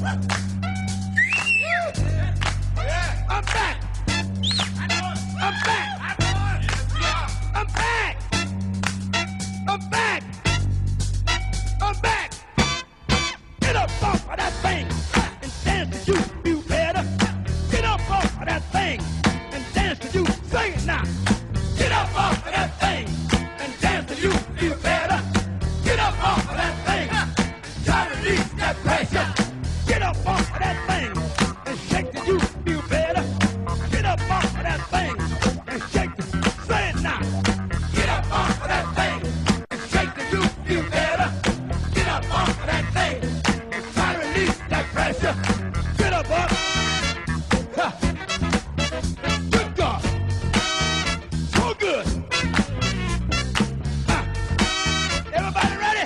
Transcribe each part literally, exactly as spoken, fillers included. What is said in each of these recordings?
I'm back. I'm back. I'm back. I'm back. I'm back. Get up off of that thing and dance to you, you better. Get up off of that thing and dance to you. Sing it now. Get up off of that thing and dance to you, you better. Get up off of that thing. Try to release that pressure. Get up off of that thing and shake to you, you better. Get up off of that thing and shake to you. Say it now. Get up off of that thing and shake to you, you better. Get up off of that thing and try to release that pressure. Get up off. Huh. Good God. So good. Huh. Everybody ready?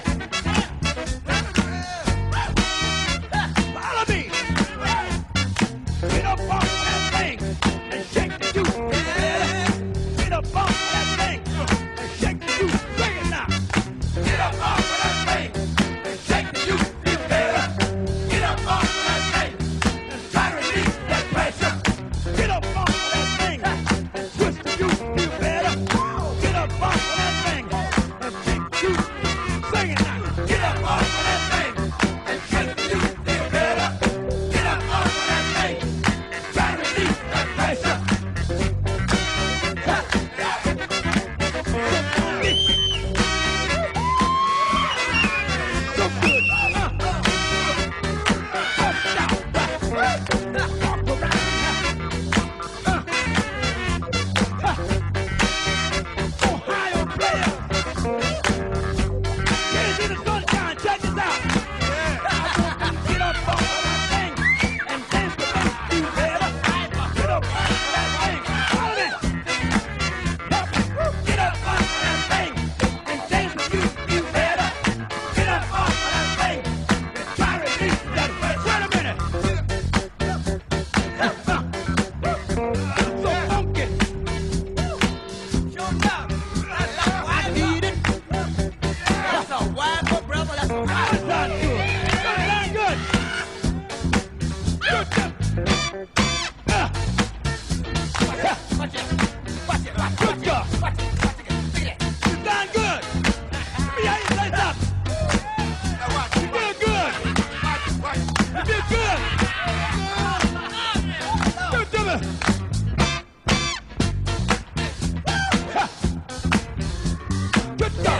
Follow me. Get up off of that thing and shake the you. Get up off of that thing and shake the you. Sing it now. Get up off of that thing and shake the you. You better. Get up off of that thing and try to release that pressure. Get up off of that thing and twist the you. You better. Get up off of that thing and shake the you. Sing it now. Get up off of that thing and shake the you. You better. Get up off of that thing and try to release that pressure. So good. Ohio players. Get into the sunshine. Check this out. Get up off of that thing and dance to me. You better. Get up off of that thing. Follow me. Get up off of that thing and dance to you. You better. Get up off of that thing and try to release that pressure. Wait a minute. So funky. I need it. That's a wide boy, brother. That's a That sounds good. That sounds good. Good job. Ah. Watch it. Watch it. Watch it. Good job. Watch it. Watch it. Look at that. You sound good. Let me hear you say something. You did good. You did good. Good to me. Ha. Good job.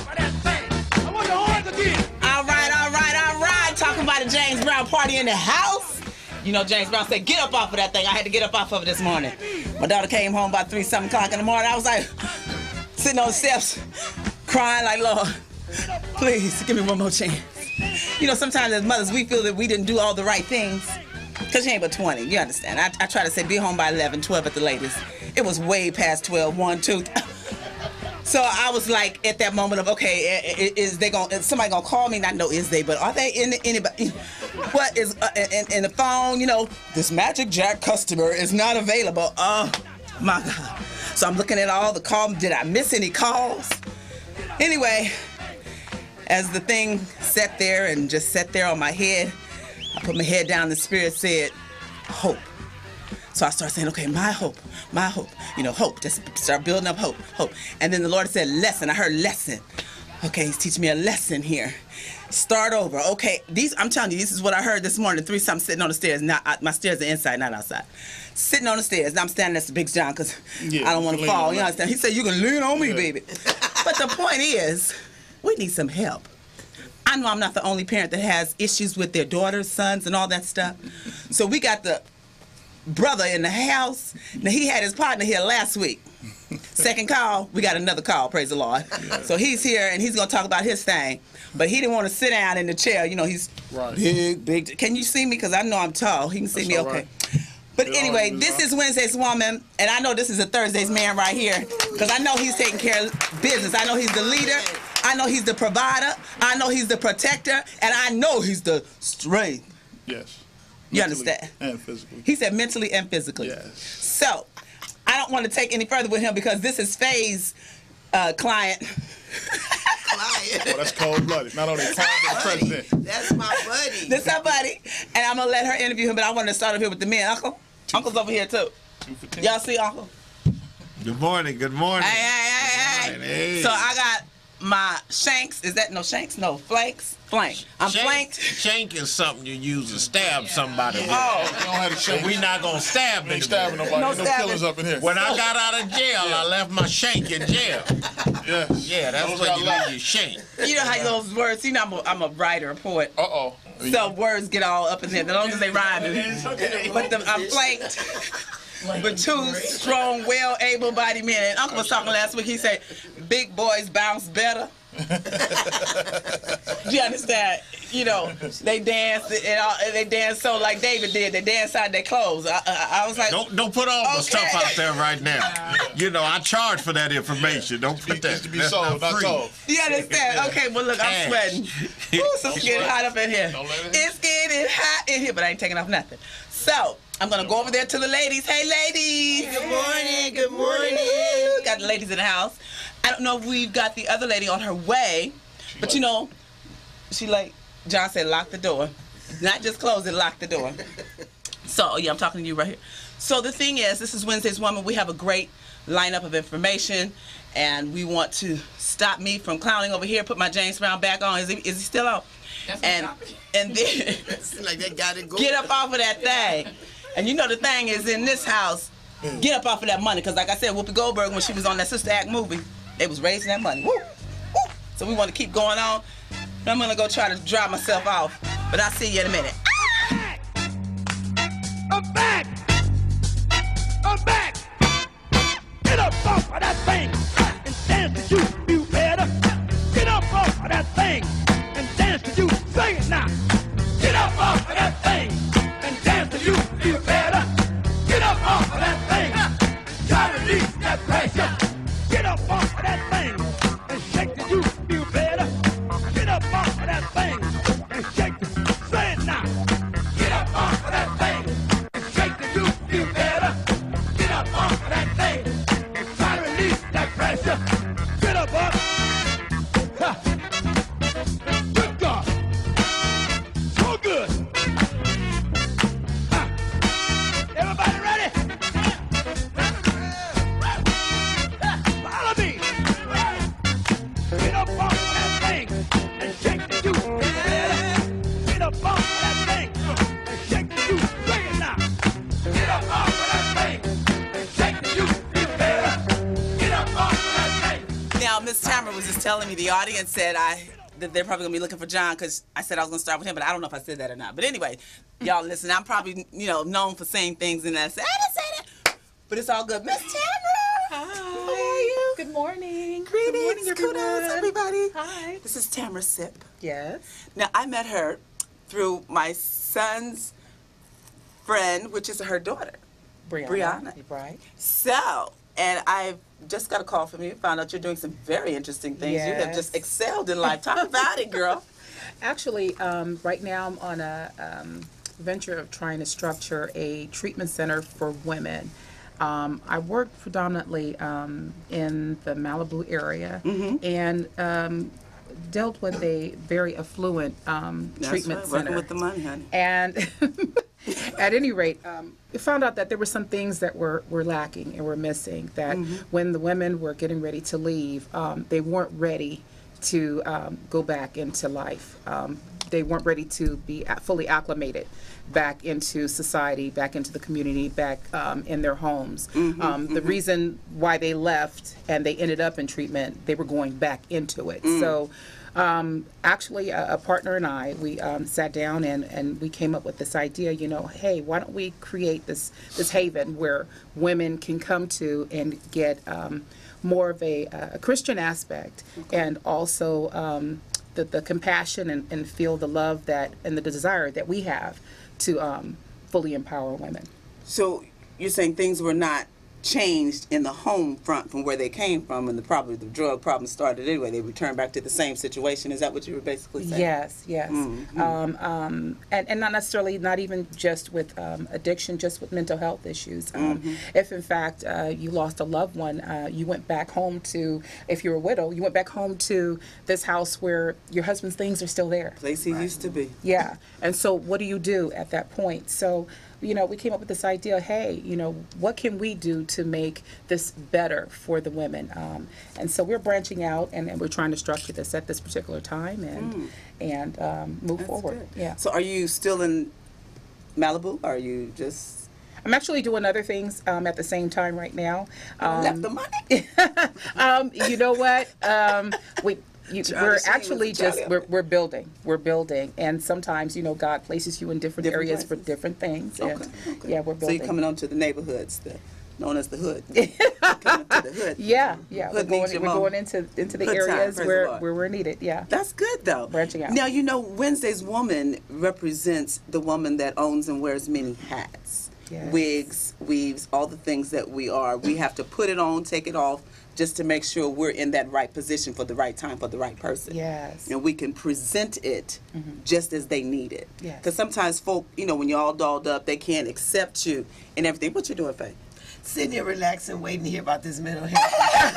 I want the horns again. All right, all right, all right. Talking about the James Brown party in the house. You know, James Brown said, get up off of that thing. I had to get up off of it this morning. My daughter came home about three something o'clock in the morning. I was like, sitting on the steps, crying like, Lord, please give me one more chance. You know, sometimes as mothers, we feel that we didn't do all the right things. Because she ain't but twenty, you understand. I, I try to say be home by eleven, twelve at the latest. It was way past twelve, one, two. So I was like at that moment of, okay, i- i- is they gonna, is somebody gonna call me? Not know is they, but are they in the, anybody? What is uh, in, in the phone? You know, this Magic Jack customer is not available. Oh my God! So I'm looking at all the calls. Did I miss any calls? Anyway, as the thing sat there and just sat there on my head, I put my head down. The Spirit said, "Hope." So I started saying, okay, my hope, my hope, you know, hope. Just start building up hope, hope. And then the Lord said, lesson. I heard lesson. Okay, he's teaching me a lesson here. Start over. Okay, these, I'm telling you, this is what I heard this morning. Three something sitting on the stairs. Not, my stairs are inside, not outside. Sitting on the stairs. Now I'm standing next to Big John because Yeah, I don't want to lean fall. on You that. understand? He said, you can lean on me, Yeah. baby. But the point is, we need some help. I know I'm not the only parent that has issues with their daughters, sons, and all that stuff. So we got the brother in the house. Now, he had his partner here last week. Second call, we got another call, praise the Lord. Yeah. So he's here, and he's going to talk about his thing. But he didn't want to sit down in the chair. You know, he's Right. big, big. Can you see me? Because I know I'm tall. He can see That's me, all okay. right. But It anyway, always this is. is Wednesday's Woman, and I know this is a Thursday's Man right here, because I know he's taking care of business. I know he's the leader. I know he's the provider. I know he's the protector, and I know he's the strength. Yes. You Mentally understand? And physically. He said mentally and physically. Yes. So, I don't want to take any further with him because this is Faye's uh, client. right. Well, that's cold-blooded. Not only calm, but president. That's my buddy. This is our buddy, and I'm gonna let her interview him. But I wanted to start off here with the men. Uncle, Uncle's over here too. Y'all see Uncle? Good morning. Good morning. Hey, hey, hey, hey. Hey. So I got my shanks. Is that no shanks? No flanks. Flank. I'm Shank, flanked. Shank is something you use to stab somebody with. Oh. You don't have to shake. We not gonna stab We ain't anybody. stabbing nobody. No No, no stabbing. killers up in here. When I got out of jail, I left my shank in jail. Yes. Yeah, that's Those what got you left. leave your shank. You know how those words. You know I'm a, I'm a writer, a poet. Uh-oh. So words get all up in there, as long as they rhyme. But the, I'm flanked with two strong, well, able-bodied men. And Uncle was talking last week. He said, "Big boys bounce better." Do you understand? You know, they dance and all, they dance so like David did. They dance out their clothes. I, I, I was like, Don't don't put all the Okay. stuff out there right now. You know, I charge for that information. Don't put It that. needs to be that's sold, not free. told. you understand? Okay, well look, I'm Ash. sweating. Ooh, so it's getting hot up in here. Don't let it- It's getting hot in here, but I ain't taking off nothing. So I'm gonna go over there to the ladies. Hey, ladies. Good morning. Good morning. Woo! Got the ladies in the house. I don't know if we've got the other lady on her way, but you know, she like John said, lock the door. Not just close it, lock the door. So yeah, I'm talking to you right here. So the thing is, this is Wednesday's Woman. We have a great lineup of information, and we want to stop me from clowning over here. Put my James Brown back on. Is he, is he still on? And and then Like they got it going. get up off of that thing. And you know the thing is in this house, get up off of that money. Because like I said, Whoopi Goldberg, when she was on that Sister Act movie, they was raising that money. Woo, woo. So we want to keep going on. I'm going to go try to dry myself off. But I'll see you in a minute. I'm back! I'm back! Get up off of that thing and dance to you, you better. Get up off of that thing and dance to you. Sing it now. Get up off of that thing and dance to you, you better. Get up off of that thing. Try to release that pressure. Get up off of that thing and shake to you, you better. Get up off of that thing and shake to you. Say it now. Get up off of that thing and shake to you, you better. Get up off of that thing and try to release that pressure. Get up off. Ha. Good God. So good. Ha. Everybody ready? Follow me. Get up off of that thing and shake the you. Get up off of that thing and shake the you. Sing it now. Get up off of that thing and shake the you. You better get up off of that thing. Now, Miss Tamara was just telling me, the audience said I that they're probably going to be looking for John because I said I was going to start with him, but I don't know if I said that or not. But anyway, y'all listen, I'm probably, you know, known for saying things and I said, I didn't say that. But it's all good. Miss Tamara! Hi. How are you? Good morning. Greetings, Good morning, everyone. kudos, everybody. Hi. This is Tamara Sip. Yes. Now, I met her through my son's friend, which is her daughter. Brianna. Brianna. Right. So, and I've just got a call from you, found out you're doing some very interesting things. You have Yes. just excelled in life. Talk about it, girl. Actually, um, right now I'm on a um, venture of trying to structure a treatment center for women. Um, I work predominantly um, in the Malibu area and um, dealt with a very affluent um, That's treatment right, center. working with the money, honey. And at any rate, um, we found out that there were some things that were, were lacking and were missing, that when the women were getting ready to leave, um, they weren't ready to um, go back into life. Um, they weren't ready to be a- fully acclimated back into society, back into the community, back um, in their homes. Um, the reason why they left and they ended up in treatment, they were going back into it. So um, actually, a, a partner and I, we um, sat down and, and we came up with this idea, you know, hey, why don't we create this, this haven where women can come to and get um, more of a, a Christian aspect and also um, the, the compassion and, and feel the love that and the desire that we have to um, fully empower women. So you're saying things were not changed in the home front from where they came from, and the probably the drug problem started anyway. They returned back to the same situation. Is that what you were basically saying? Yes, yes. Mm-hmm. Um, um, and, and not necessarily, not even just with um, addiction, just with mental health issues. Um, Mm-hmm. If, in fact, uh, you lost a loved one, uh, you went back home to, if you're a widow, you went back home to this house where your husband's things are still there. Place he used to be. Yeah. And so what do you do at that point? So, you know, we came up with this idea, hey, you know, what can we do to make this better for the women? Um, and so we're branching out, and, and we're trying to structure this at this particular time and and um, move That's forward. good. Yeah. So are you still in Malibu? Or are you just I'm actually doing other things um, at the same time right now. Um, left the money? um, you know what? Um, we. You, Charlie we're Sheen was actually a just Charlie. we're, we're building we're building and sometimes you know God places you in different, Different areas for places. different things and Okay, okay. yeah we're So building you're coming on to the neighborhoods, the, known as the hood. Coming to the hood. yeah yeah we're Hood going needs your we're mama. going into into the Hood time, areas praise the where Lord. where we're needed yeah That's good though. Branching out. Now you know Wednesday's Woman represents the woman that owns and wears many hats, Yes. wigs, weaves, all the things that we are. We have to put it on, take it off, just to make sure we're in that right position for the right time for the right person. yes And we can present it just as they need it. Yes. Because sometimes folk, you know, when you're all dolled up, they can't accept you and everything. What you doing, Faye? Sitting here relaxing, waiting to hear about this mental health.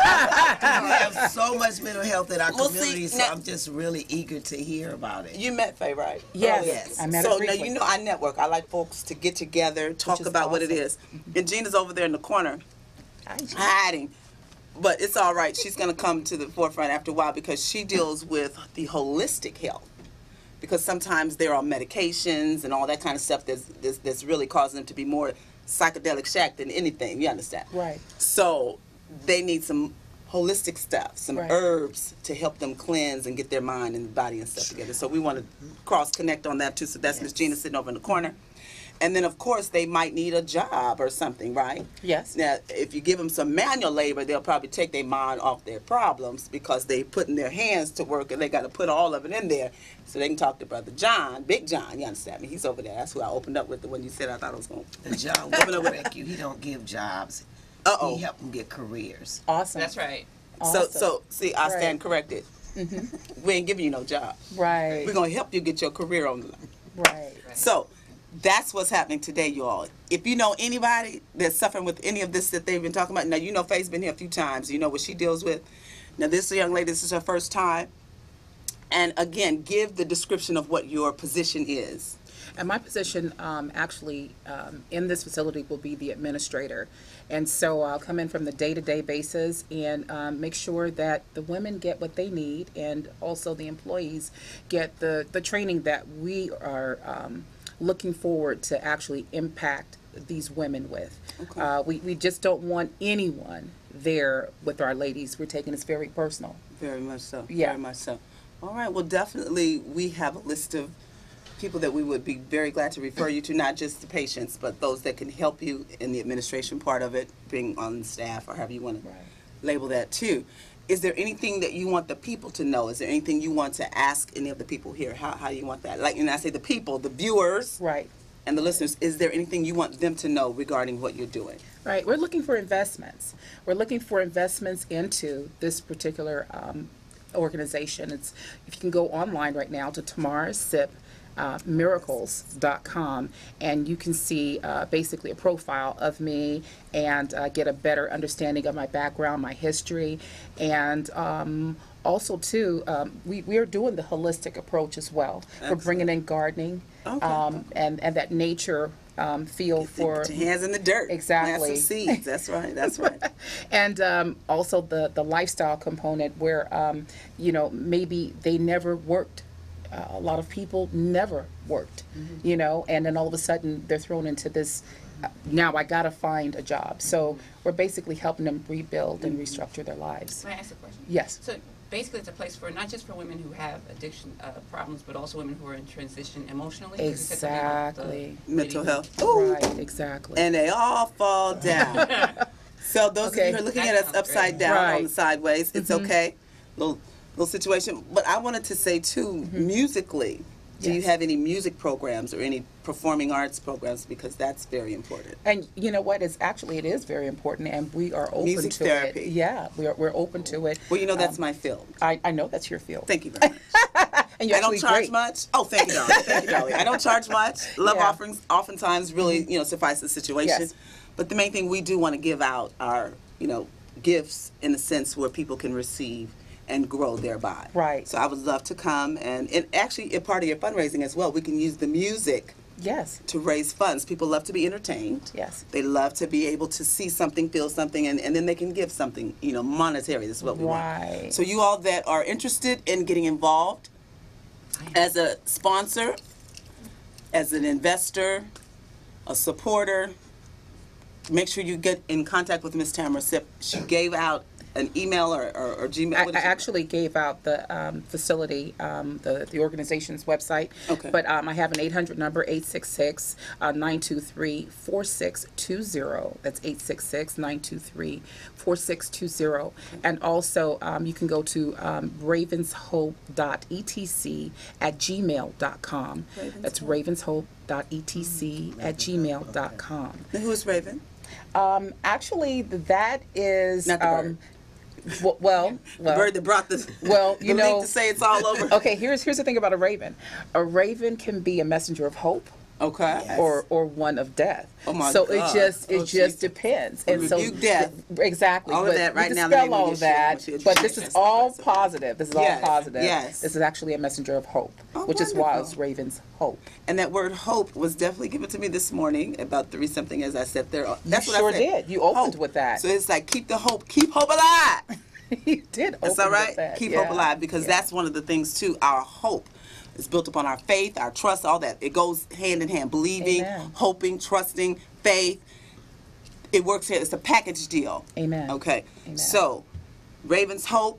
We have so much mental health in our Well, see, community, so now- I'm just really eager to hear about it. You met Faye, right? yes, Oh, yes. I met So her now briefly. you know I network. I like folks to get together, talk is about what it awesome. is. And Gina's over there in the corner Hi, Gina. hiding. But it's all right. She's going to come to the forefront after a while because she deals with the holistic health. Because sometimes there are medications and all that kind of stuff that's, that's, that's really causing them to be more psychedelic shack than anything. You understand? Right. So they need some holistic stuff, some Right. herbs to help them cleanse and get their mind and body and stuff together. So we want to cross connect on that too. So that's Miss Gina sitting over in the corner. And then, of course, they might need a job or something, right? Yes. Now, if you give them some manual labor, they'll probably take their mind off their problems because they putting their hands to work and they got to put all of it in there so they can talk to Brother John, Big John. You understand me? He's over there. That's who I opened up with the when you said I thought I was going. The John will correct you. He don't give jobs. Uh oh. He help them get careers. Awesome. That's right. So, Awesome. so see, I stand Right. corrected. We ain't giving you no job. right We're gonna help you get your career on the line. right So that's what's happening today, you all. If you know anybody that's suffering with any of this that they've been talking about, now you know Faye's been here a few times. You know what she deals with. Now this young lady, this is her first time. And again, give the description of what your position is. And my position um, actually um, in this facility will be the administrator. And so I'll come in from the day-to-day basis and um, make sure that the women get what they need and also the employees get the, the training that we are um, looking forward to actually impact these women with. Okay. Uh, we, we just don't want anyone there with our ladies. We're taking this very personal. Very much so. Yeah. Very much so. All right. Well, definitely we have a list of people that we would be very glad to refer you to, not just the patients, but those that can help you in the administration part of it, being on staff or however you want to Right. label that too. Is there anything that you want the people to know? Is there anything you want to ask any of the people here? How, how do you want that? Like, and I say the people, the viewers Right. and the listeners, is there anything you want them to know regarding what you're doing? Right. We're looking for investments. We're looking for investments into this particular um, organization. It's if you can go online right now to Tamara Sip. Uh, miracles dot com and you can see uh, basically a profile of me and uh, get a better understanding of my background, my history, and um, also too um, we, we are doing the holistic approach as well. We're bringing in gardening Okay. um, and, and that nature um, feel for Put your hands in the dirt. Exactly. Plant some seeds. That's right. That's right. and um, also the the lifestyle component where um, you know maybe they never worked. Uh, a lot of people never worked, Mm-hmm. you know, and then all of a sudden they're thrown into this. Uh, now I gotta find a job. So we're basically helping them rebuild and restructure their lives. Can I ask a question? Yes. So basically, it's a place for not just for women who have addiction uh, problems, but also women who are in transition emotionally. 'Cause you said something about the Exactly. Mental lady- health. Ooh. Right. Exactly. And they all fall down. So those Okay. of you who are looking That at us sounds upside great. down Right. on the sideways, it's okay. Little little situation. But I wanted to say too, musically, Do you Yes. have any music programs or any performing arts programs? Because that's very important. And you know what? It's actually it is very important, and we are open Music to therapy. it. Yeah, we're we're open to it. Well, you know, that's Um, my field. I, I know that's your field. Thank you very much. And you're I don't actually charge great. much. Oh, thank you, darling. Thank you, darling. I don't charge much. Love Yeah. Mm-hmm. offerings oftentimes really, you know, suffice the situation. Yes. But the main thing, we do want to give out our, you know, gifts in a sense where people can receive and grow thereby. Right. So I would love to come and, and actually a part of your fundraising as well. We can use the music Yes. to raise funds. People love to be entertained. Yes. They love to be able to see something, feel something, and, and then they can give something, you know, monetary. This is what we Right. want. So you all that are interested in getting involved as a sponsor, as an investor, a supporter, make sure you get in contact with Miz Tamara Sip. She gave out an email or, or, or Gmail. I, What I did she- actually gave out the um, facility, um, the the organization's website. Okay. But um, I have an eight hundred number, eight six six, nine two three, four six two zero. That's eight six six, nine two three, four six two zero. And also, um, you can go to um, ravenshope dot e t c at gmail dot com. That's ravenshope dot e t c at gmail dot com. Now, who is Raven? Um, actually, that is. Not the um, bird. w- well, The well, bird that brought the, well, the you link know- to say it's all over. Okay, here's here's the thing about a raven. A raven can be a messenger of hope, Okay. or or one of death. Oh my so God. it just it Oh, just Jesus. depends. We And so rebuke death. exactly. All of but that we right now in the dispel name of all of Yeshua, that. Mashiach, But Jesus this is Christ, all the Christ. positive. This is Yes, all positive. yes. This is actually a messenger of hope, Oh, which is why wonderful. it's Raven's hope. And that word hope was definitely given to me this morning about three something as I sat there. That's what sure I said. did. You opened Hope. with that. So it's like keep the hope, keep hope alive. You did. That's all open right. with that. Keep Yeah. hope alive because Yeah. that's one of the things too. Our hope is built upon our faith, our trust, all that. It goes hand in hand. Believing, Amen. hoping, trusting, faith. It works here. It's a package deal. Amen. Okay. Amen. So, Raven's Hope.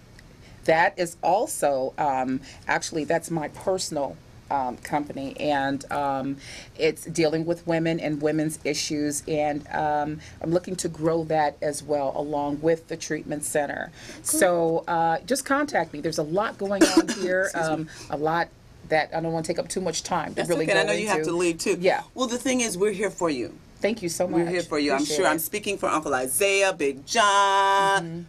That is also um, actually that's my personal um, company, and um, it's dealing with women and women's issues, and um, I'm looking to grow that as well along with the treatment center. So uh, just contact me. There's a lot going on here, um, a lot that I don't want to take up too much time to That's really okay. go I know you have into. to leave too. Yeah. Well, the thing is, we're here for you. Thank you so much. We're here for you. I'm Appreciate sure. it. I'm speaking for Uncle Isaiah, Big John,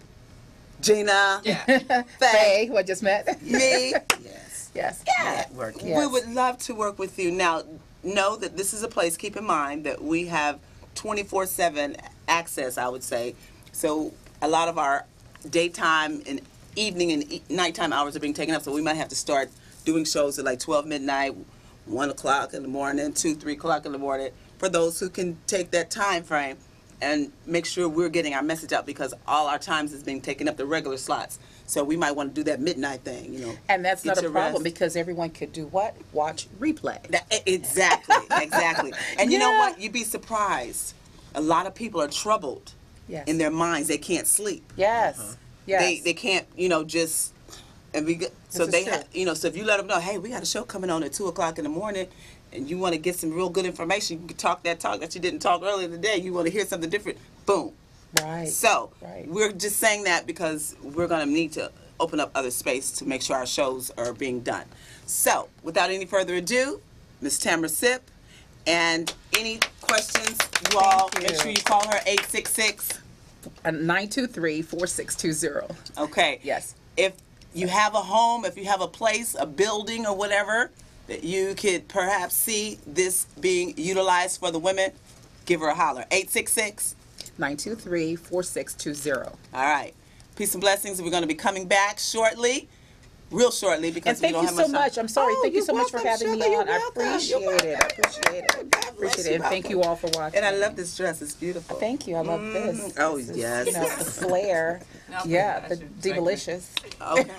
Gina, Yeah. Faye, who I just met. me. Yes. Yes. Networking. Yes. We would love to work with you. Now, know that this is a place, keep in mind that we have twenty-four seven access, I would say. So a lot of our daytime and evening and e- nighttime hours are being taken up, so we might have to start doing shows at like twelve midnight, one o'clock in the morning, two, three o'clock in the morning, for those who can take that time frame and make sure we're getting our message out because all our times is being taken up, the regular slots. So we might want to do that midnight thing, you know. And that's get not a your problem rest. because everyone could do what? Watch replay. That, e- exactly, exactly. And you know Yeah. what? You'd be surprised. A lot of people are troubled Yes. in their minds. They can't sleep. Yes. Yes. They they can't, you know, just and we get, so This is they true. ha- you know, so if you let them know, hey, we got a show coming on at two o'clock in the morning, and you want to get some real good information, you can talk that talk that you didn't talk earlier in the day. You want to hear something different, boom. Right. So Right. we're just saying that because we're going to need to open up other space to make sure our shows are being done. So without any further ado, Miz Tamara Sip, and any questions, you all Thank make you. sure you call her eight six six. Uh, nine two three, four six two zero. Okay. Yes. If you have a home, if you have a place, a building or whatever that you could perhaps see this being utilized for the women, give her a holler. eight six six. nine two three, four six two zero. All right. Peace and blessings. We're going to be coming back shortly, real shortly, because And thank we you don't so have much much. time. I'm sorry. Oh, thank you you're so much for welcome, having me sugar. You're on. I welcome. appreciate You're it. I welcome. appreciate it. God bless Appreciate you. it. And thank you all for watching. And I love this dress. It's beautiful. Thank you. I love this. Mm, oh, This is, yes. You know, the flair. No, Yeah, I the should- delicious. Okay.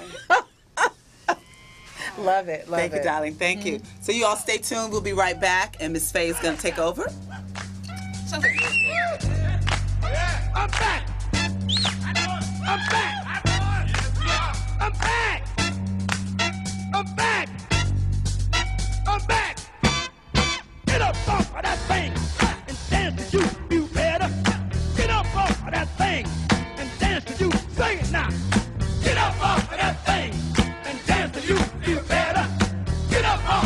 Love it. Love Thank it. you, darling. Thank you. So you all stay tuned. We'll be right back, and Miss Faye is going to take over. Sounds like I'm back. I'm back. I'm back. I'm back. I'm back. Get up off of that thing and dance to you. You better get up off of that thing and dance to you. Sing it now. Get up off of that thing and dance to you. You better get up off.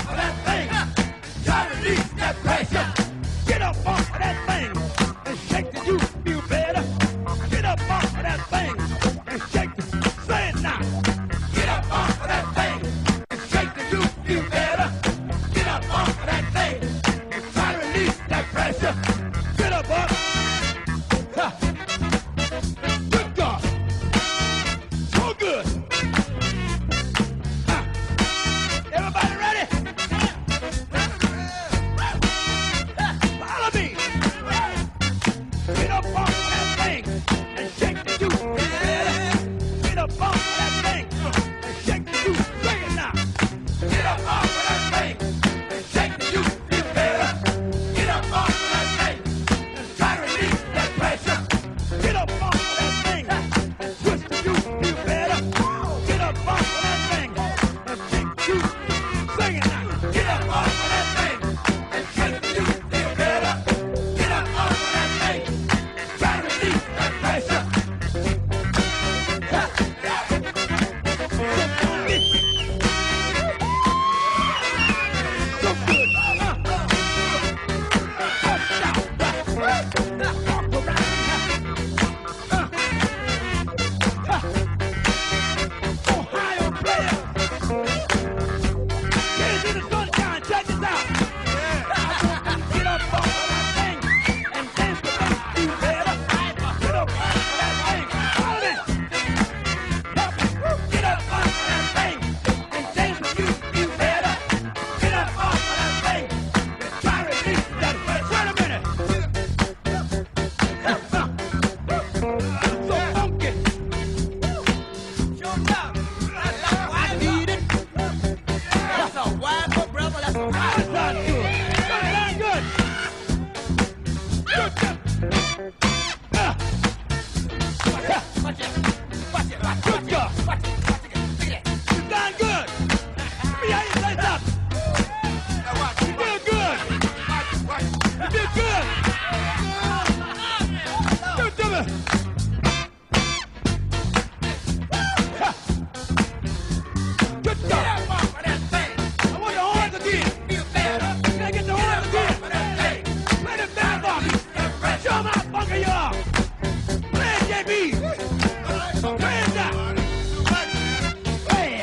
Hands up. Hey.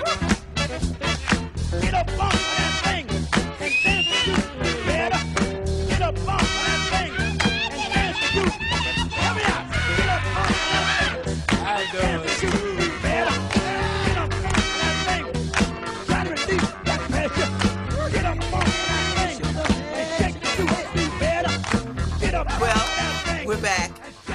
Get up off of that thing and dance the juice. Better. Get up off of that thing and dance the juice. Help me out. Get up off of that thing. I do. Dance the juice. Better. Get up off of that thing. Try to release that pressure. Get up off of that thing and shake the juice. Better. Get up off Well, of that thing. we're back.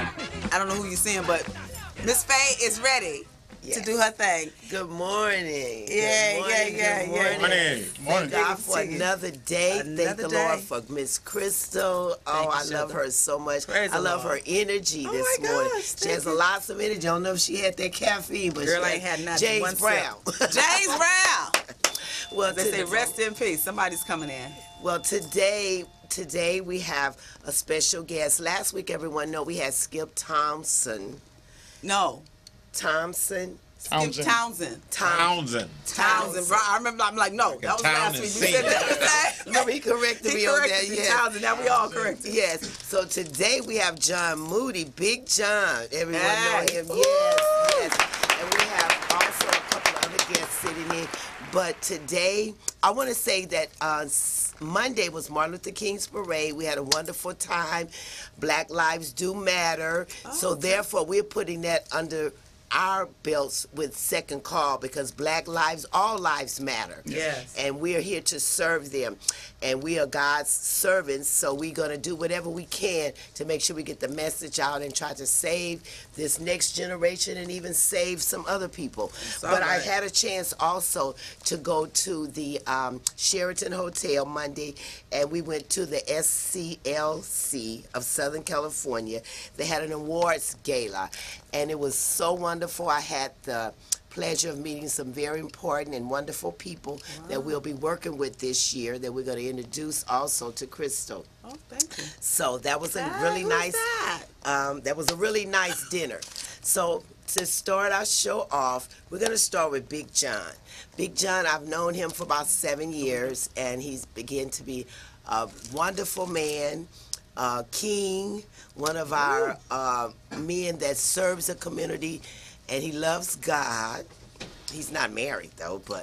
I don't know who you're seeing, but Miss Faye is ready to Yes. do her thing. Good morning. Yeah, Good morning. yeah, yeah, Good yeah. morning. Morning. Morning. Thank God for to you. another day. Thank Another the day. Lord for Miss Crystal. Oh, you, I love sugar. her so much. Praise I the love Lord. her energy Oh this my morning. gosh, She thank has a you. lots of energy. I don't know if she had that caffeine, but Girl she ain't had nothing. James One sip. Brown. James Brown. well, They to- say rest in peace. Somebody's coming in. Well, today, today we have a special guest. Last week, everyone know we had Skip Thompson. No. Thompson. Townsend. Skip Townsend. Townsend. Townsend. Bro, I remember. I'm like, no, that was Town last and week. You scene. said that. Remember, he corrected He me on that. corrected me, Yes. Townsend. Now we all corrected. Yes. So today we have John Moody, Big John. Everyone Hey. know him. Woo. Yes, yes. And we have also a couple of other guests sitting in. But today, I want to say that uh, s- Monday was Martin Luther King's parade. We had a wonderful time. Black lives do matter. so therefore, we're putting that under our belts with Second Call because black lives, all lives matter. Yes. And we are here to serve them. And we are God's servants, so we're going to do whatever we can to make sure we get the message out and try to save this next generation and even save some other people. all But I right. had a chance also to go to the um, Sheraton Hotel Monday, and we went to the S C L C of Southern California. They had an awards gala, and it was so wonderful. I had the pleasure of meeting some very important and wonderful people that we'll be working with this year that we're going to introduce also to Crystal. Oh, thank you. So that was a Ah, really who's nice that? um, that was a really nice dinner. So to start our show off, we're going to start with Big John. Big John, I've known him for about seven years, and he's begun to be a wonderful man, uh, king, one of our uh, men that serves the community, and he loves God. He's not married though, but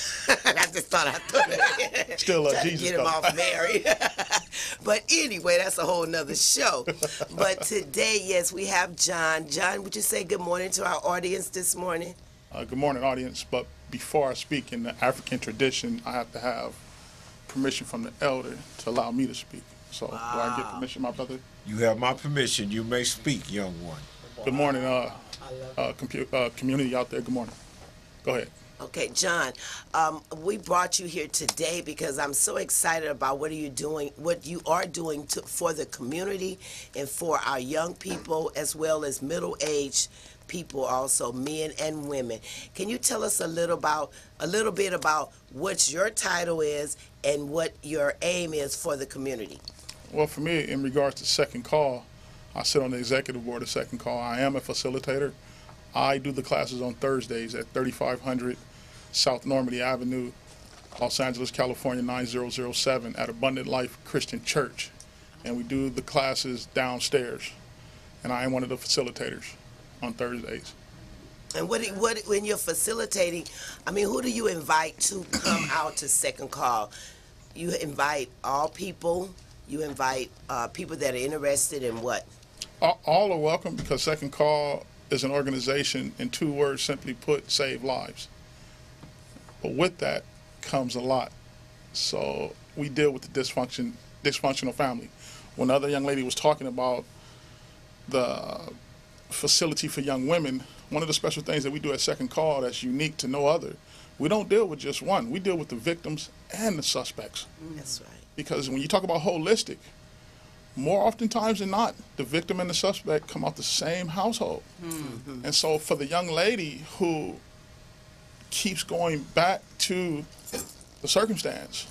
I just thought I'd throw it in. Still love Try to Jesus, get him though. off married. But anyway, that's a whole nother show. But today, yes, we have John. John, would you say good morning to our audience this morning? Uh, good morning, audience. But before I speak in the African tradition, I have to have permission from the elder to allow me to speak. So do I get permission, my brother? You have my permission. You may speak, young one. Good morning, uh, uh, compu- uh, community out there. Good morning. Go ahead. Okay, John, um, we brought you here today because I'm so excited about what are you doing, what you are doing to, for the community and for our young people as well as middle-aged people, also men and women. Can you tell us a little about a little bit about what your title is and what your aim is for the community? Well, for me, in regards to Second Call, I sit on the executive board of Second Call. I am a facilitator. I do the classes on Thursdays at thirty-five hundred South Normandy Avenue, Los Angeles, California, nine zero zero seven at Abundant Life Christian Church. And we do the classes downstairs. And I am one of the facilitators on Thursdays. And what, do- what when you're facilitating, I mean, who do you invite to come out to Second Call? You invite all people. You invite uh, people that are interested in what? All, all are welcome because Second Call is an organization, in two words, simply put, save lives. But with that comes a lot. So we deal with the dysfunction, dysfunctional family. When the other young lady was talking about the facility for young women, one of the special things that we do at Second Call that's unique to no other, we don't deal with just one. We deal with the victims and the suspects. That's right. Because when you talk about holistic, more oftentimes than not, the victim and the suspect come out the same household. Mm-hmm. And so for the young lady who keeps going back to the circumstance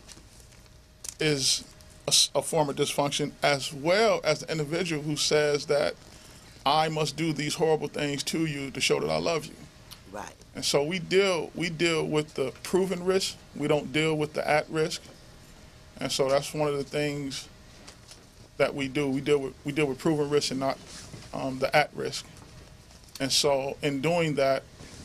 is a, s- a form of dysfunction, as well as the individual who says that I must do these horrible things to you to show that I love you. Right. And so we deal we deal with the proven risk. We don't deal with the at risk. And so that's one of the things that we do. We deal with we deal with proven risk and not um, the at risk. And so in doing that,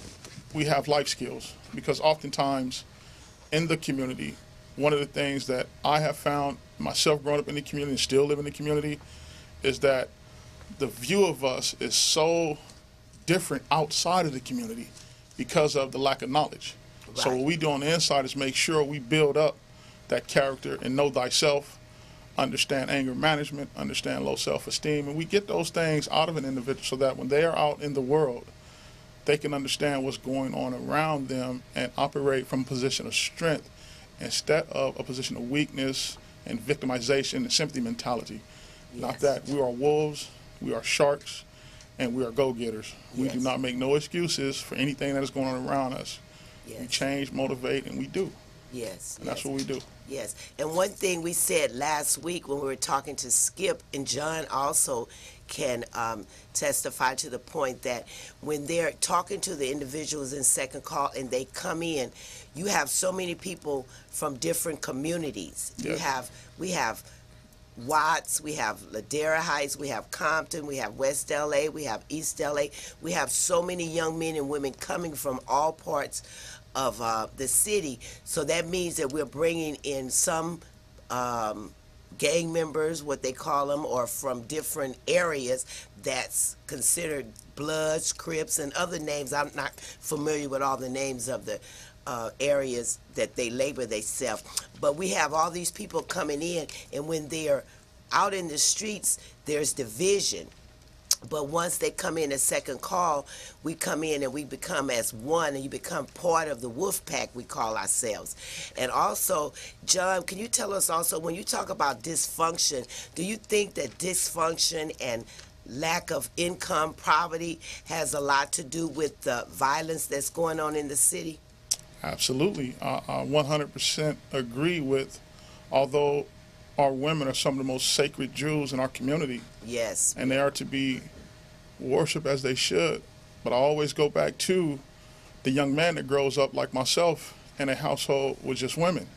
we have life skills, because oftentimes in the community, one of the things that I have found myself growing up in the community and still live in the community is that the view of us is so different outside of the community because of the lack of knowledge. Right. So what we do on the inside is make sure we build up that character and know thyself, understand anger management, understand low self-esteem, and we get those things out of an individual so that when they are out in the world, they can understand what's going on around them and operate from a position of strength instead of a position of weakness and victimization and sympathy mentality. Yes. Not that we are wolves, we are sharks, and we are go-getters. Yes. We do not make no excuses for anything that is going on around us. Yes. We change, motivate, and we do. Yes. And yes. that's what we do. Yes. And one thing we said last week when we were talking to Skip, and John also can um, testify to the point that when they're talking to the individuals in Second Call and they come in, you have so many people from different communities. Yes. You have, we have Watts, we have Ladera Heights, we have Compton, we have West L A, we have East L A. We have so many young men and women coming from all parts of uh, the city. So that means that we're bringing in some um, gang members, what they call them, or from different areas that's considered Bloods, Crips, and other names. I'm not familiar with all the names of the uh, areas that they label themselves. But we have all these people coming in, and when they're out in the streets, there's division. But once they come in a Second Call, we come in and we become as one, and you become part of the wolf pack, we call ourselves. And also, John, can you tell us also, when you talk about dysfunction, do you think that dysfunction and lack of income, poverty, has a lot to do with the violence that's going on in the city? Absolutely. I, I one hundred percent agree with, although our women are some of the most sacred jewels in our community. Yes. And they are to be worshiped as they should. But I always go back to the young man that grows up like myself in a household with just women.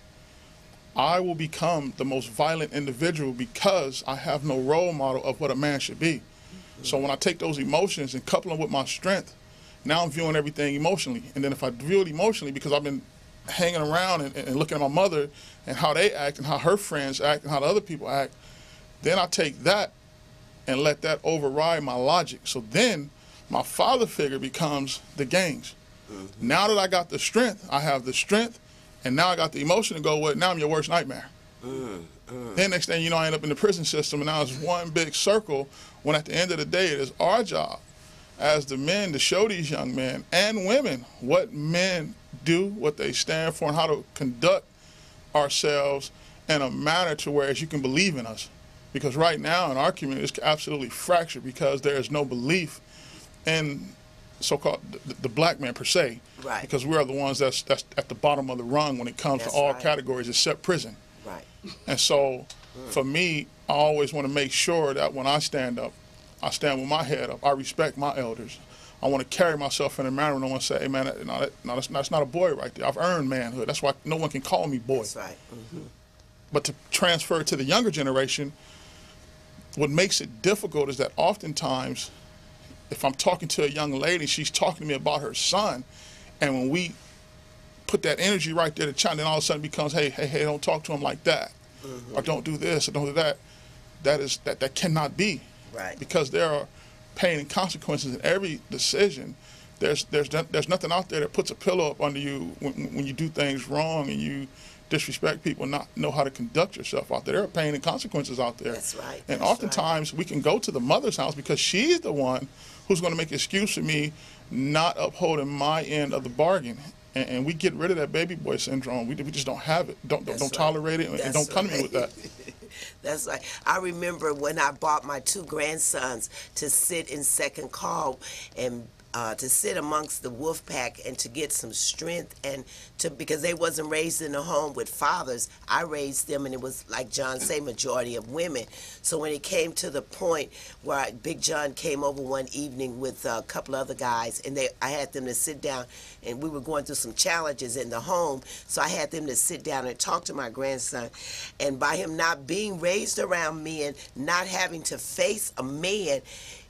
I will become the most violent individual because I have no role model of what a man should be. Mm-hmm. So when I take those emotions and couple them with my strength, now I'm viewing everything emotionally. And then if I view it emotionally, because I've been hanging around and, and looking at my mother and how they act and how her friends act and how the other people act, then I take that and let that override my logic. So then my father figure becomes the gangs. Mm-hmm. Now that I got the strength, I have the strength, and now I got the emotion to go with, now I'm your worst nightmare. Mm, mm. Then next thing you know, I end up in the prison system, and now it's one big circle, when at the end of the day, it is our job as the men to show these young men and women what men do, what they stand for, and how to conduct ourselves in a manner to where as you can believe in us. Because right now in our community, it's absolutely fractured because there is no belief in so-called the, the black man per se. Right. Because we are the ones that's, that's at the bottom of the rung when it comes That's to all right. categories except prison. Right. And so mm. for me, I always want to make sure that when I stand up, I stand with my head up. I respect my elders. I want to carry myself in a manner when I want to say, hey, man, no, that, no, that's, that's not a boy right there. I've earned manhood. That's why no one can call me boy. That's right. Mm-hmm. But to transfer it to the younger generation, what makes it difficult is that oftentimes, if I'm talking to a young lady, she's talking to me about her son, and when we put that energy right there to chime, then all of a sudden it becomes, hey, hey, hey, don't talk to him like that, mm-hmm. or don't do this, or don't do that. That is that that cannot be. Right. Because there are pain and consequences in every decision. There's there's there's nothing out there that puts a pillow up under you when, when you do things wrong and you disrespect people and not know how to conduct yourself out there. There are pain and consequences out there. That's right. And That's oftentimes right. we can go to the mother's house because she's the one who's going to make an excuse for me not upholding my end of the bargain. And, and we get rid of that baby boy syndrome. We, we just don't have it. Don't don't, don't right. tolerate it, and, and That's don't come to me right. with that. That's right. I remember when I bought my two grandsons to sit in Second Call and uh, to sit amongst the wolf pack and to get some strength, and to because they wasn't raised in a home with fathers. I raised them, and it was like John said, majority of women. So when it came to the point where I, Big John came over one evening with a couple other guys, and they I had them to sit down, and we were going through some challenges in the home, so I had them to sit down and talk to my grandson. And by him not being raised around men, not having to face a man,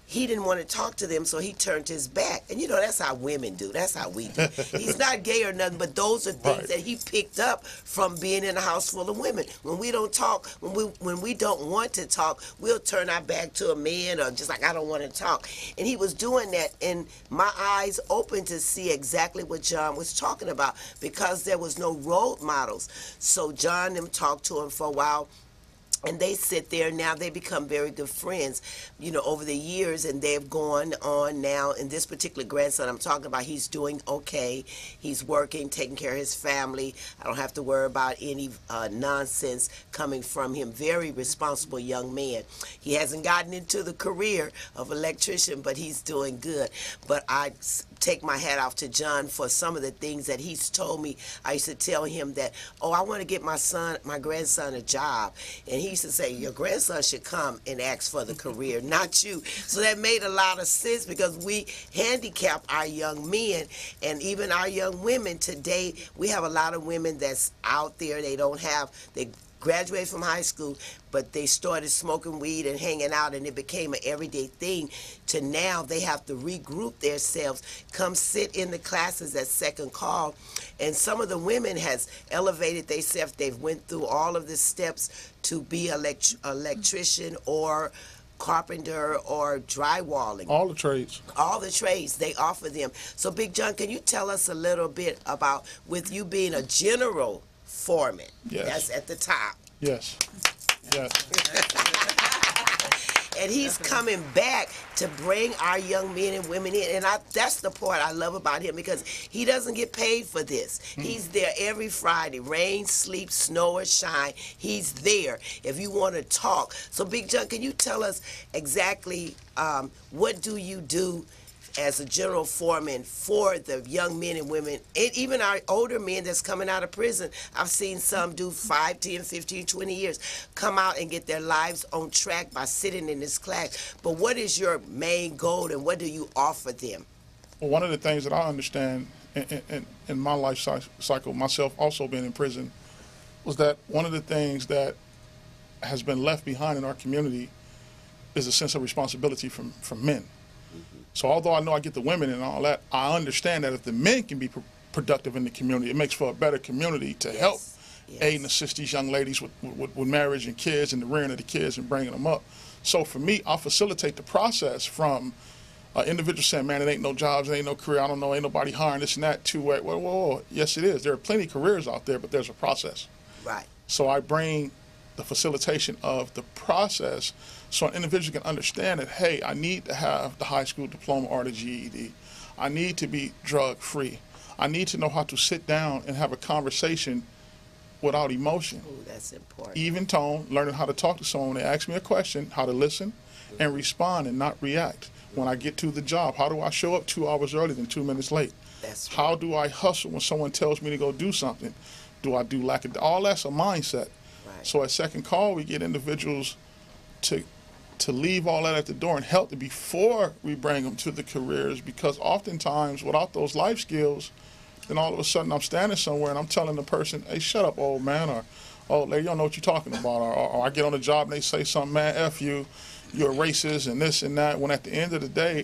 he didn't want to talk to them, so he turned his back. And you know, that's how women do. That's how we do. He's not gay or nothing, but those are things Right. that he picked up from being in a house full of women. When we don't talk, when we when we don't want to talk, we'll turn our back to a man or just like, I don't want to talk. And he was doing that, and my eyes opened to see exactly what John was talking about, because there was no role models. So John and them talked to him for a while. And they sit there now. They become very good friends, you know, over the years, and they've gone on now. And this particular grandson I'm talking about, he's doing okay. He's working, taking care of his family. I don't have to worry about any uh, nonsense coming from him. Very responsible young man. He hasn't gotten into the career of electrician, but he's doing good. But I take my hat off to John for some of the things that he's told me. I used to tell him that, oh, I want to get my son, my grandson a job. And he used to say, your grandson should come and ask for the career, not you. So that made a lot of sense, because we handicap our young men and even our young women today. We have a lot of women that's out there. They don't have, they graduated from high school, but they started smoking weed and hanging out, and it became an everyday thing, to now they have to regroup themselves, come sit in the classes at Second Call. And some of the women has elevated themselves. They've went through all of the steps to be elect electrician or carpenter or drywalling. All the trades. All the trades, they offer them. So Big John, can you tell us a little bit about, with you being a general foreman, Yes. that's at the top, Yes. Yes. and he's coming back to bring our young men and women in, and I, that's the part I love about him, because he doesn't get paid for this. Mm. He's there every Friday, rain, sleep, snow, or shine. He's there if you want to talk. So Big John, can you tell us exactly um, what do you do as a general foreman for the young men and women, and even our older men that's coming out of prison? I've seen some do five, ten, fifteen, twenty years, come out and get their lives on track by sitting in this class. But what is your main goal, and what do you offer them? Well, one of the things that I understand in, in, in my life cycle, myself also being in prison, was that one of the things that has been left behind in our community is a sense of responsibility from, from men. So although I know I get the women and all that, I understand that if the men can be pr productive in the community, it makes for a better community to yes. help yes. aid and assist these young ladies with, with, with marriage and kids and the rearing of the kids and bringing them up. So for me, I'll facilitate the process from uh, individuals saying, man, it ain't no jobs, it ain't no career, I don't know, ain't nobody hiring this and that, to where, whoa, whoa, whoa, yes it is. There are plenty of careers out there, but there's a process. Right. So I bring the facilitation of the process so an individual can understand that, hey, I need to have the high school diploma or the G E D. I need to be drug-free. I need to know how to sit down and have a conversation without emotion. Ooh, that's important. Even tone, learning how to talk to someone when they ask me a question, how to listen and respond and not react. When I get to the job, how do I show up two hours early than two minutes late? That's right. How do I hustle when someone tells me to go do something? Do I do lack of, all that's a mindset. Right. So at Second Call, we get individuals to to leave all that at the door and help them before we bring them to the careers, because oftentimes without those life skills, then all of a sudden I'm standing somewhere and I'm telling the person, hey, shut up, old man, or, oh, lady, you don't know what you're talking about, or, or, or I get on the job and they say something, man, F you, you're a racist and this and that, when at the end of the day,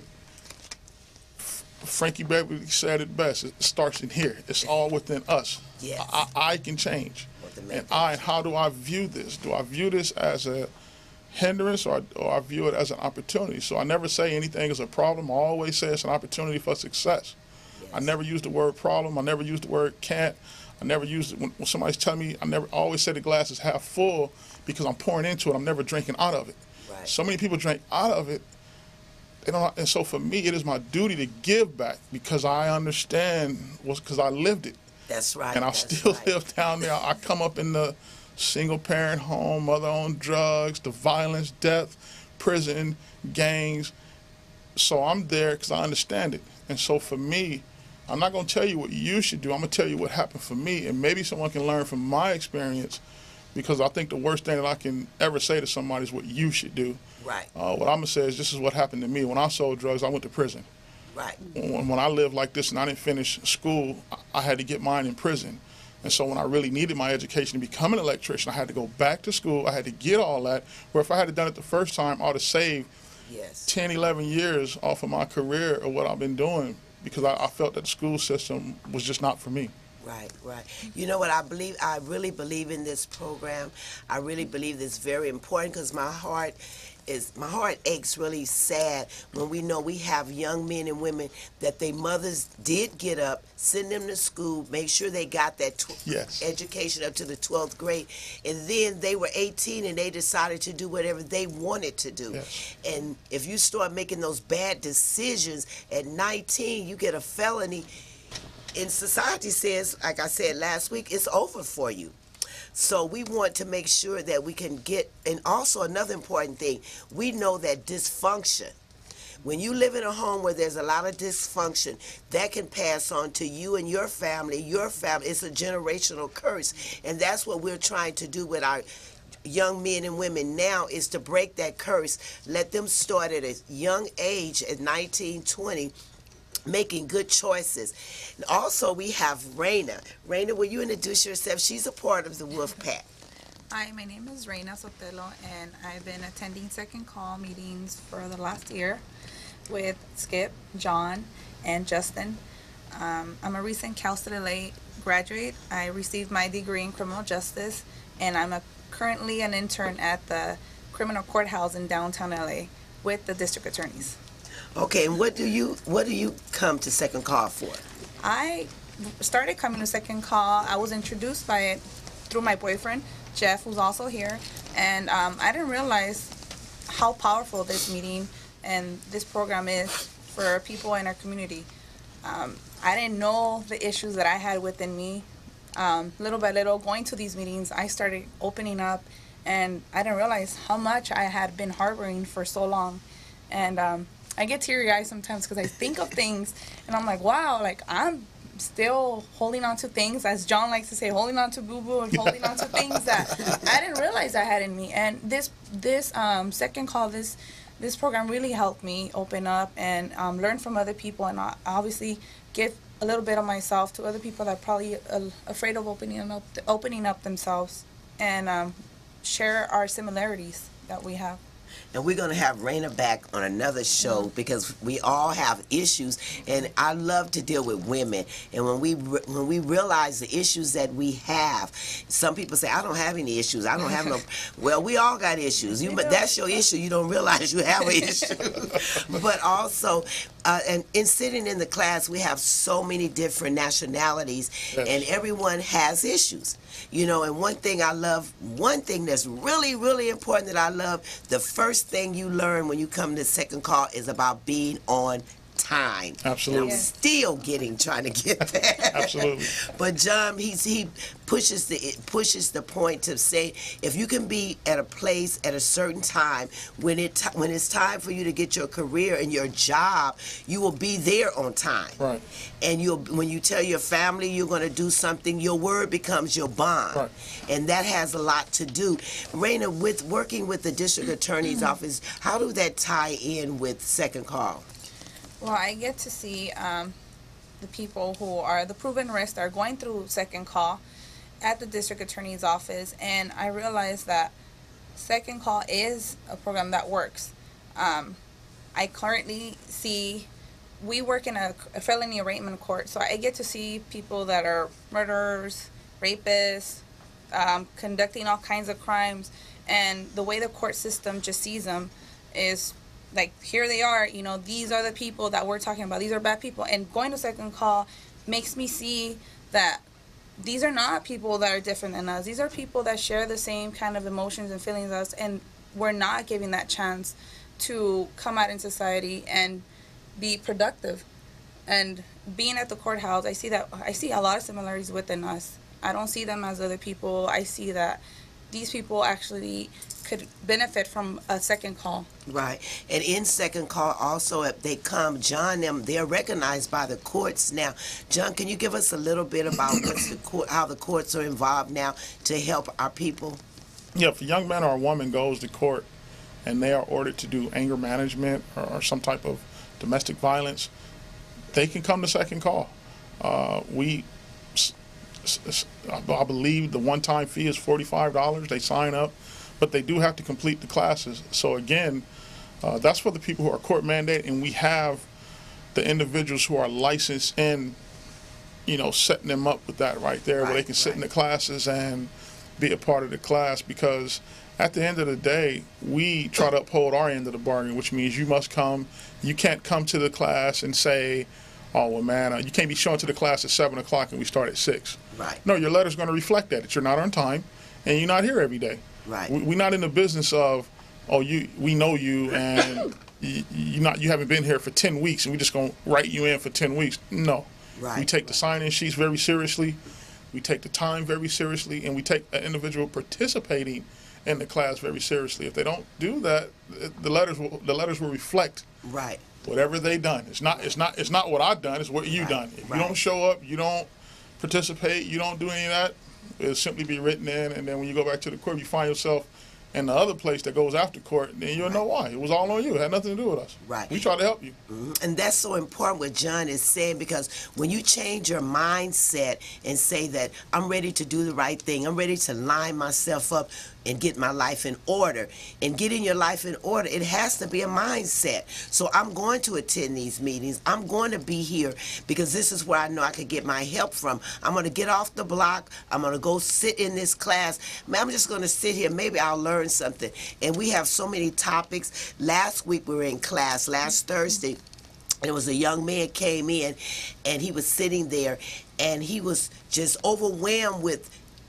Frankie Beverly said it best, it starts in here. It's all within us. Yes. I, I can change. And I, how do I view this? Do I view this as a hindrance, or, or I view it as an opportunity? So I never say anything is a problem. I always say it's an opportunity for success. Yes. I never use the word problem. I never use the word can't. I never use it when, when somebody's telling me, I never I always say the glass is half full, because I'm pouring into it. I'm never drinking out of it. Right. So many people drink out of it. They don't, and so for me, it is my duty to give back, because I understand, because I lived it. That's right. And I that's still right. live down there. I come up in the single parent home, mother on drugs, the violence, death, prison, gangs. So I'm there because I understand it. And so for me, I'm not going to tell you what you should do. I'm going to tell you what happened for me. And maybe someone can learn from my experience, because I think the worst thing that I can ever say to somebody is what you should do. Right. Uh, what I'm going to say is, this is what happened to me. When I sold drugs, I went to prison. Right. When, when I lived like this and I didn't finish school, I had to get mine in prison. And so when I really needed my education to become an electrician, I had to go back to school. I had to get all that, where if I had done it the first time, I would have saved Yes. ten, eleven years off of my career of what I've been doing because I, I felt that the school system was just not for me. Right, right. You know what I believe? I really believe in this program. I really believe it's very important because my heart is my heart aches really sad when we know we have young men and women that their mothers did get up, send them to school, make sure they got that tw- Yes. education up to the twelfth grade, and then they were eighteen and they decided to do whatever they wanted to do. Yes. And if you start making those bad decisions at nineteen, you get a felony. And society says, like I said last week, it's over for you. So we want to make sure that we can get, and also another important thing, we know that dysfunction, when you live in a home where there's a lot of dysfunction, that can pass on to you and your family, your family. It's a generational curse. And that's what we're trying to do with our young men and women now, is to break that curse. Let them start at a young age, at nineteen, twenty, making good choices. And also, we have Raina. Raina, will you introduce yourself? She's a part of the Wolf Pack. Hi, my name is Reina Sotelo, and I've been attending Second Call meetings for the last year with Skip, John, and Justin. Um, I'm a recent Cal State L A graduate. I received my degree in criminal justice, and I'm a, currently an intern at the criminal courthouse in downtown L A with the district attorneys. Okay, and what do you what do you come to Second Call for? I started coming to Second Call. I was introduced by it through my boyfriend, Jeff, who's also here, and um, I didn't realize how powerful this meeting and this program is for people in our community. Um, I didn't know the issues that I had within me. Um, little by little, going to these meetings, I started opening up, and I didn't realize how much I had been harboring for so long. And um, I get teary-eyed sometimes because I think of things, and I'm like, wow, like I'm still holding on to things, as John likes to say, holding on to boo-boo and holding on to things that I didn't realize I had in me. And this this um, Second Call, this this program really helped me open up and um, learn from other people, and obviously give a little bit of myself to other people that are probably uh, afraid of opening up opening up themselves, and um, share our similarities that we have. And we're going to have Raina back on another show because we all have issues, and I love to deal with women. And when we re- when we realize the issues that we have, some people say, I don't have any issues. I don't have no. Well, we all got issues. You, but that's your issue. You don't realize you have an issue. But also, uh, and in sitting in the class, we have so many different nationalities, Yes. and everyone has issues. You know, and one thing I love, one thing that's really, really important that I love, the first thing you learn when you come to Second Call is about being on time. Absolutely. And I'm still getting, trying to get that. Absolutely. But John, he's, he pushes the it pushes the point to say, if you can be at a place at a certain time, when it ti- when it's time for you to get your career and your job, you will be there on time. Right. And you'll when you tell your family you're going to do something, your word becomes your bond. Right. And that has a lot to do. Raina, with working with the district attorney's office, how do that tie in with Second Call? Well, I get to see um, the people who are the proven risks that are going through Second Call at the district attorney's office, and I realize that Second Call is a program that works. Um, I currently see, we work in a, a felony arraignment court, so I get to see people that are murderers, rapists, um, conducting all kinds of crimes, and the way the court system just sees them is like, here they are, you know, these are the people that we're talking about. These are bad people. And going to Second Call makes me see that these are not people that are different than us. These are people that share the same kind of emotions and feelings as us, and we're not giving that chance to come out in society and be productive. And being at the courthouse, I see that I see a lot of similarities within us. I don't see them as other people. I see that these people actually could benefit from a Second Call. Right. And in Second Call also, if they come, John, them, they're recognized by the courts now. John, can you give us a little bit about what's the court, how the courts are involved now to help our people? Yeah, if a young man or a woman goes to court and they are ordered to do anger management or, or some type of domestic violence, they can come to Second Call. Uh, we, s- s- I believe the one-time fee is forty-five dollars. They sign up, but they do have to complete the classes. So again, Uh, that's for the people who are court mandated, and we have the individuals who are licensed in, you know, setting them up with that right there, Right, where they can sit right. in the classes and be a part of the class. Because at the end of the day, we try to uphold our end of the bargain, which means you must come. You can't come to the class and say, oh, well, man, uh, you can't be showing to the class at seven o'clock and we start at six. Right. No, your letter's going to reflect that, that you're not on time and you're not here every day. Right. We, we're not in the business of, oh, you, we know you and you, you not you haven't been here for ten weeks and we're just going to write you in for ten weeks. No. Right. We take the sign-in sheets very seriously. We take the time very seriously, and we take an individual participating in the class very seriously. If they don't do that, the letters will, the letters will reflect Right. whatever they done. It's not it's not it's not what I've done. It's what you Right, done. If right. you don't show up, you don't participate, you don't do any of that, it'll simply be written in. And then when you go back to the court, you find yourself in the other place that goes after court, then you'll know why. It was all on you. It had nothing to do with us. Right. We try to help you. And that's so important what John is saying, because when you change your mindset and say that I'm ready to do the right thing, I'm ready to line myself up and get my life in order, and getting your life in order, it has to be a mindset. So I'm going to attend these meetings. I'm going to be here because this is where I know I could get my help from. I'm going to get off the block. I'm going to go sit in this class. Man, I'm just going to sit here. Maybe I'll learn something. And we have so many topics. Last week we were in class, last Thursday. And it was a young man came in, and he was sitting there, and he was just overwhelmed with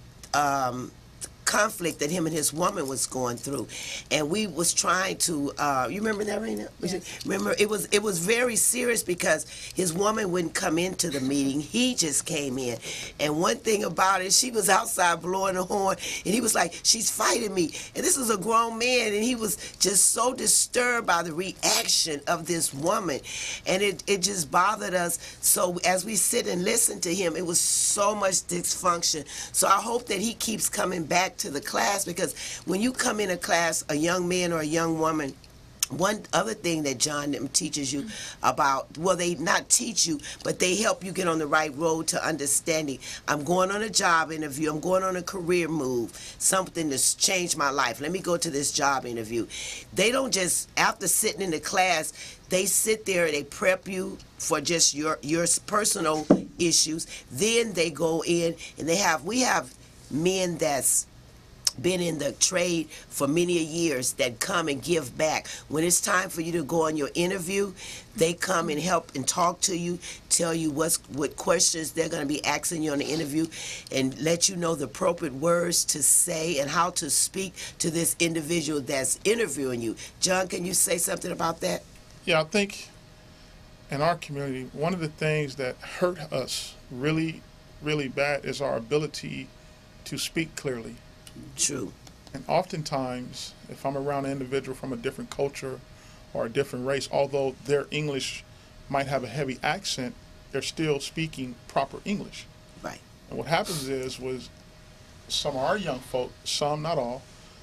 um, conflict that him and his woman was going through, and we was trying to. Uh, you remember that, Raina? Yes. Remember, it was it was very serious because his woman wouldn't come into the meeting. He just came in, and one thing about it, she was outside blowing the horn, and he was like, "She's fighting me." And this was a grown man, and he was just so disturbed by the reaction of this woman, and it it just bothered us. So as we sit and listen to him, it was so much dysfunction. So I hope that he keeps coming back to the class, because when you come in a class, a young man or a young woman, one other thing that John teaches you about, well, they not teach you, but they help you get on the right road to understanding. I'm going on a job interview. I'm going on a career move, something to change my life. Let me go to this job interview. They don't just, after sitting in the class, they sit there and they prep you for just your, your personal issues. Then they go in and they have, we have men that's been in the trade for many years that come and give back. When it's time for you to go on your interview, they come and help and talk to you, tell you what's, what questions they're going to be asking you on the interview, and let you know the appropriate words to say and how to speak to this individual that's interviewing you. John, can you say something about that? Yeah, I think in our community, one of the things that hurt us really, really bad is our ability to speak clearly. True. And oftentimes, if I'm around an individual from a different culture or a different race, although their English might have a heavy accent, they're still speaking proper English. Right. And what happens is, was some of our young folk, some, not all,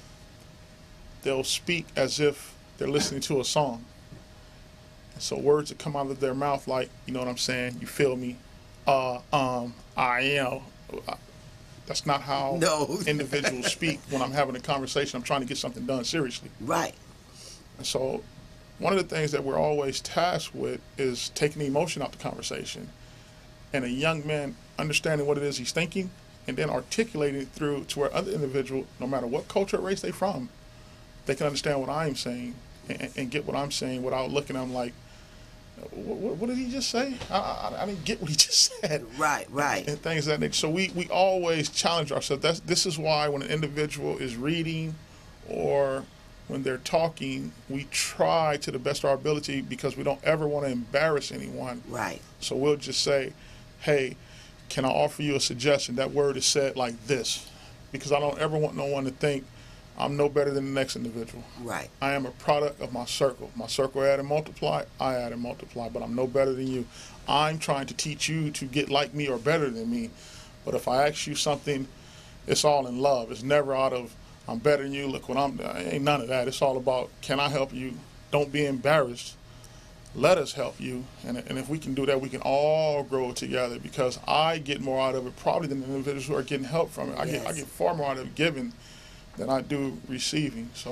they'll speak as if they're listening to a song. And so words that come out of their mouth like, you know what I'm saying, you feel me, uh, um, I am. That's not how No. individuals speak when I'm having a conversation. I'm trying to get something done seriously. Right. And so one of the things that we're always tasked with is taking the emotion out the conversation, and a young man understanding what it is he's thinking and then articulating it through to where other individual, no matter what culture or race they're from, they can understand what I'm saying and, and get what I'm saying without looking at them like, What, what did he just say? I, I, I didn't get what he just said. Right, right. And things of that nature. So we, we always challenge ourselves. That's, this is why when an individual is reading or when they're talking, we try to the best of our ability, because we don't ever want to embarrass anyone. Right. So we'll just say, hey, can I offer you a suggestion? That word is said like this, because I don't ever want no one to think I'm no better than the next individual. Right. I am a product of my circle. My circle add and multiply, I add and multiply, but I'm no better than you. I'm trying to teach you to get like me or better than me. But if I ask you something, it's all in love. It's never out of, I'm better than you, look what I'm doing. Ain't none of that. It's all about, can I help you? Don't be embarrassed. Let us help you. And, and if we can do that, we can all grow together, because I get more out of it probably than the individuals who are getting help from it. I, Yes. get, I get far more out of giving than I do receiving. So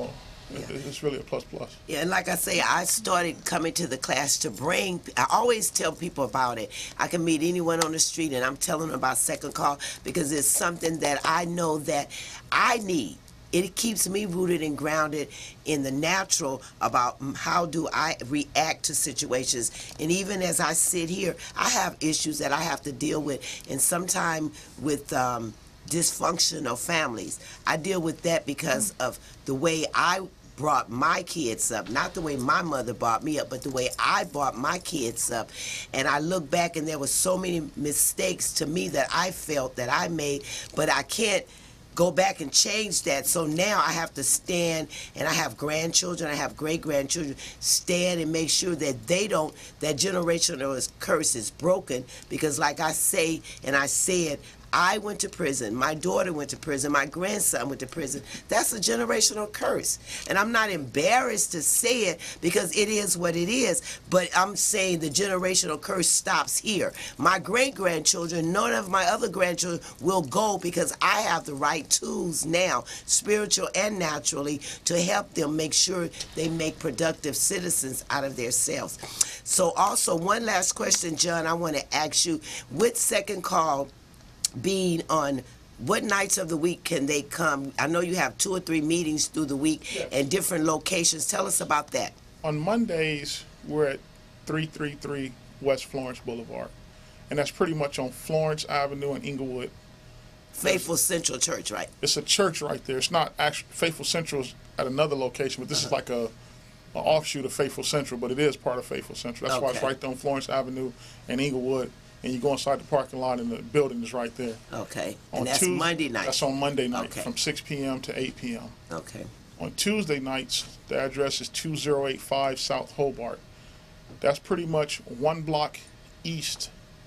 It- It's really a plus plus. Yeah, and like I say, I started coming to the class to bring, I always tell people about it. I can meet anyone on the street and I'm telling them about Second Call because it's something that I know that I need. It keeps me rooted and grounded in the natural about how do I react to situations. And even as I sit here, I have issues that I have to deal with. And sometimes with um, dysfunctional families, I deal with that because of the way I brought my kids up, not the way my mother brought me up, but the way I brought my kids up. And I look back and there were so many mistakes to me that I felt that I made, but I can't go back and change that. So now I have to stand, and I have grandchildren, I have great-grandchildren, stand and make sure that they don't, that generational curse is broken, because like I say, and I said, I went to prison, my daughter went to prison, my grandson went to prison. That's a generational curse. And I'm not embarrassed to say it because it is what it is, but I'm saying the generational curse stops here. My great-grandchildren, none of my other grandchildren will go because I have the right tools now, spiritual and naturally, to help them make sure they make productive citizens out of themselves. So also, one last question, John, I want to ask you, with Second Call being on what nights of the week can they come? I know you have two or three meetings through the week Yes. and different locations. Tell us about that. On Mondays, we're at three thirty-three West Florence Boulevard. And that's pretty much on Florence Avenue in Inglewood. Faithful Central Church, right? It's a church right there. It's not actually Faithful Central's at another location, but this is like a, a offshoot of Faithful Central, but it is part of Faithful Central. That's why it's Okay. right there on Florence Avenue in Inglewood. And you go inside the parking lot and the building is right there. Okay. On And that's Tues- Monday night. That's on Monday night Okay. from six p.m. to eight p.m. Okay. On Tuesday nights, the address is two oh eight five South Hobart. That's pretty much one block east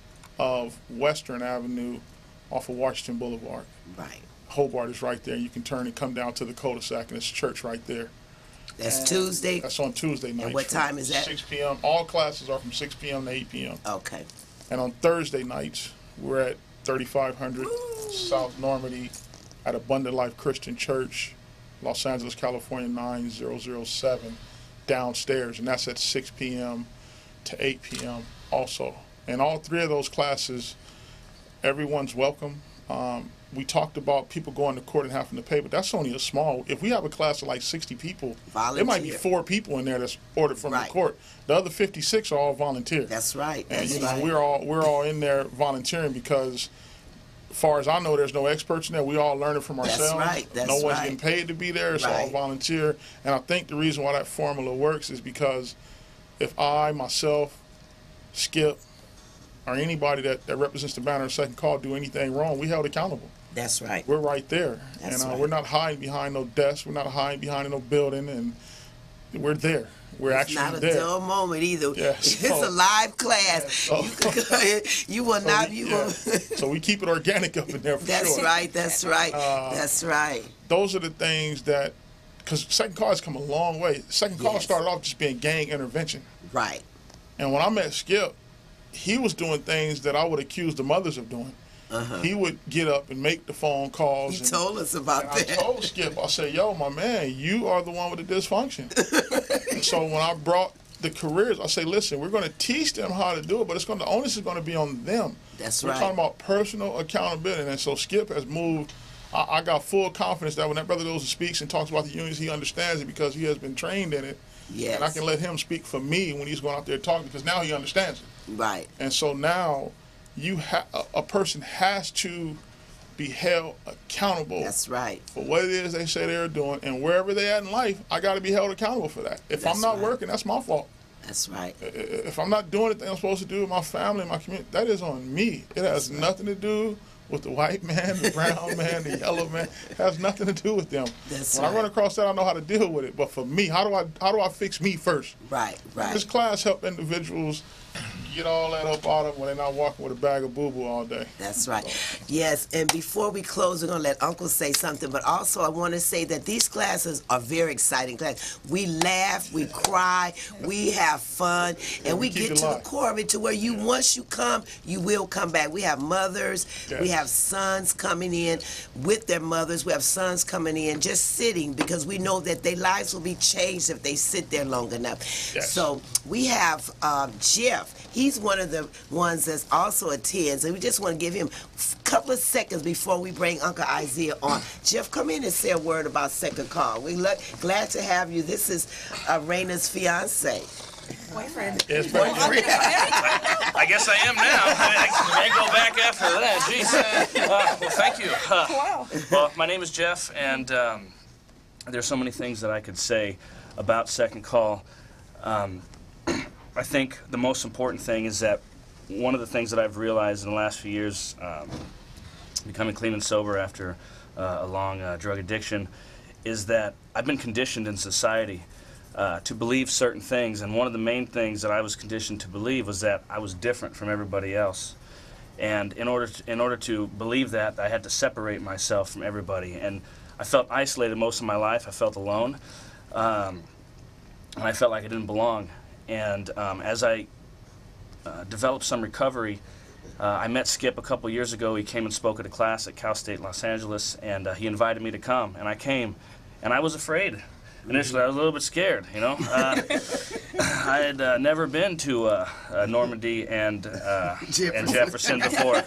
of Western Avenue off of Washington Boulevard. Right. Hobart is right there. You can turn and come down to the cul-de-sac, and it's church right there. That's And Tuesday. That's on Tuesday night. what time is that? six p.m. All classes are from six p.m. to eight p.m. Okay. And on Thursday nights, we're at thirty-five hundred South Normandy at Abundant Life Christian Church, Los Angeles, California, nine zero zero seven, downstairs. And that's at six p.m. to eight p.m. also. And all three of those classes, everyone's welcome. Um, we talked about people going to court and having to pay, but that's only a small. If we have a class of like sixty people, there might be Volunteer. four people in there that's ordered from Right. the court. The other fifty-six are all volunteer. That's right. And That's you know, right. we're all we're all in there volunteering because, as far as I know, there's no experts in there. We all learn it from That's ourselves. right, that's no one's right. getting paid to be there. It's all Right. volunteer. And I think the reason why that formula works is because if I myself, Skip, or anybody that, that represents the banner of Second Call do anything wrong, we held accountable. That's right. We're right there. That's and uh, right. we're not hiding behind no desk. We're not hiding behind no building. And we're there. We're It's actually not a there. dull moment either. Yeah, It's so- a live class. so- you, could, you will So not. we, You yeah. will. so we keep it organic up in there for That's sure. right. That's right. Uh, that's right. Those are the things that, because Second Call has come a long way. Second Call Yes. started off just being gang intervention. Right. And when I met Skip, he was doing things that I would accuse the mothers of doing. Uh-huh. He would get up and make the phone calls. He and, told us about and I that. told Skip, I said, yo, my man, you are the one with the dysfunction. And so when I brought the careers, I say, listen, we're going to teach them how to do it, but it's going to, the onus is going to be on them. That's We're right. talking about personal accountability. And so Skip has moved. I, I got full confidence that when that brother goes and speaks and talks about the unions, he understands it because he has been trained in it. Yes. And I can let him speak for me when he's going out there talking because now he understands it. Right. And so now you ha- a, a person has to be held accountable That's right. for what it is they say they're doing. And wherever they're at in life, I got to be held accountable for that. If That's I'm not right. working, that's my fault. That's right. I- If I'm not doing the thing I'm supposed to do with my family, my community, that is on me. It has nothing to do with the white man, the brown man, the yellow man. It has nothing to do with them. That's when I right. run across that, I know how to deal with it. But for me, how do I how do I fix me first? Right. Right. This class helped individuals get all that up out of them when they're not walking with a bag of boo-boo all day. That's right. Yes, and before we close, we're going to let Uncle say something, but also I want to say that these classes are very exciting classes. We laugh, we cry, we have fun, and we, we keep get it to live. the core of it to where you, once you come, you will come back. We have mothers, Yes. we have sons coming in with their mothers, we have sons coming in just sitting because we know that their lives will be changed if they sit there long enough. Yes. So we have um, Jeff. He's one of the ones that's also attends, and we just want to give him a couple of seconds before we bring Uncle Isaiah on. Jeff, come in and say a word about Second Call. We're lo- glad to have you. This is uh, Raina's fiance. Boyfriend. Yes, boyfriend. I guess I am now. I, I go back after that. Jeez. Uh, well, thank you. Uh, Wow. well, my name is Jeff, and um, there's so many things that I could say about Second Call. Um, I think the most important thing is that one of the things that I've realized in the last few years, um, becoming clean and sober after uh, a long uh, drug addiction, is that I've been conditioned in society uh, to believe certain things, and one of the main things that I was conditioned to believe was that I was different from everybody else. And in order to, in order to believe that, I had to separate myself from everybody, and I felt isolated most of my life. I felt alone, um, and I felt like I didn't belong. And um, as I uh, developed some recovery, uh, I met Skip a couple years ago. He came and spoke at a class at Cal State Los Angeles, and uh, he invited me to come, and I came, and I was afraid. Initially, I was a little bit scared, you know. Uh, I had uh, never been to uh, uh, Normandy and uh, and Jefferson before,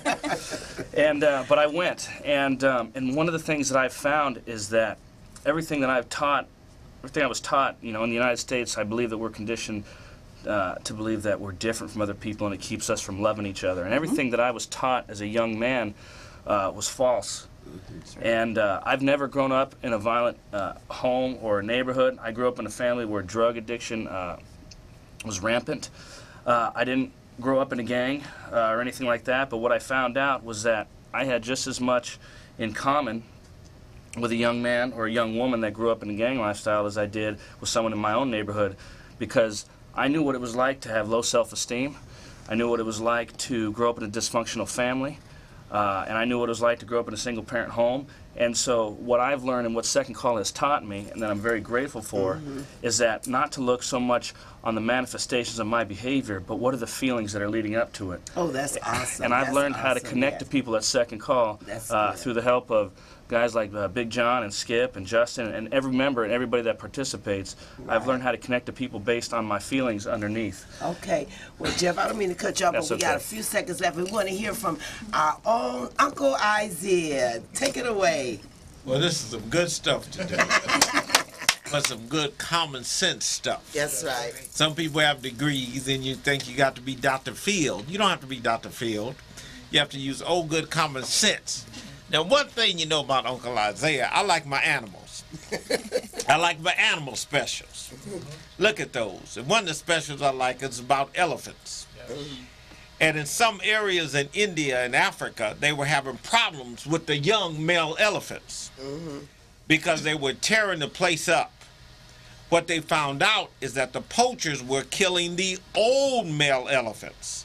and uh, but I went, and um, and one of the things that I've found is that everything that I've taught, everything I was taught, you know, in the United States, I believe that we're conditioned uh, to believe that we're different from other people, and it keeps us from loving each other. And everything that I was taught as a young man uh, was false. And uh, I've never grown up in a violent uh, home or a neighborhood. I grew up in a family where drug addiction uh, was rampant. Uh, I didn't grow up in a gang uh, or anything like that, but what I found out was that I had just as much in common with a young man or a young woman that grew up in a gang lifestyle as I did with someone in my own neighborhood, because I knew what it was like to have low self-esteem. I knew what it was like to grow up in a dysfunctional family. Uh, and I knew what it was like to grow up in a single-parent home. And so what I've learned and what Second Call has taught me, and that I'm very grateful for, mm-hmm. is that not to look so much on the manifestations of my behavior, but what are the feelings that are leading up to it. Oh, that's awesome. And I've that's learned awesome. how to connect yes. to people at Second Call uh, through the help of guys like uh, Big John and Skip and Justin and every member and everybody that participates. Right. I've learned how to connect to people based on my feelings underneath. Okay. Well, Jeff, I don't mean to cut you off, That's but we okay. got a few seconds left. We want to hear from our own Uncle Isaiah. Take it away. Well, this is some good stuff to do. But some good common sense stuff. That's right. Some people have degrees and you think you got to be Doctor Field. You don't have to be Doctor Field. You have to use old good common sense. Now, one thing you know about Uncle Isaiah, I like my animals. I like my animal specials. Look at those. And one of the specials I like is about elephants. And in some areas in India and Africa, they were having problems with the young male elephants because they were tearing the place up. What they found out is that the poachers were killing the old male elephants.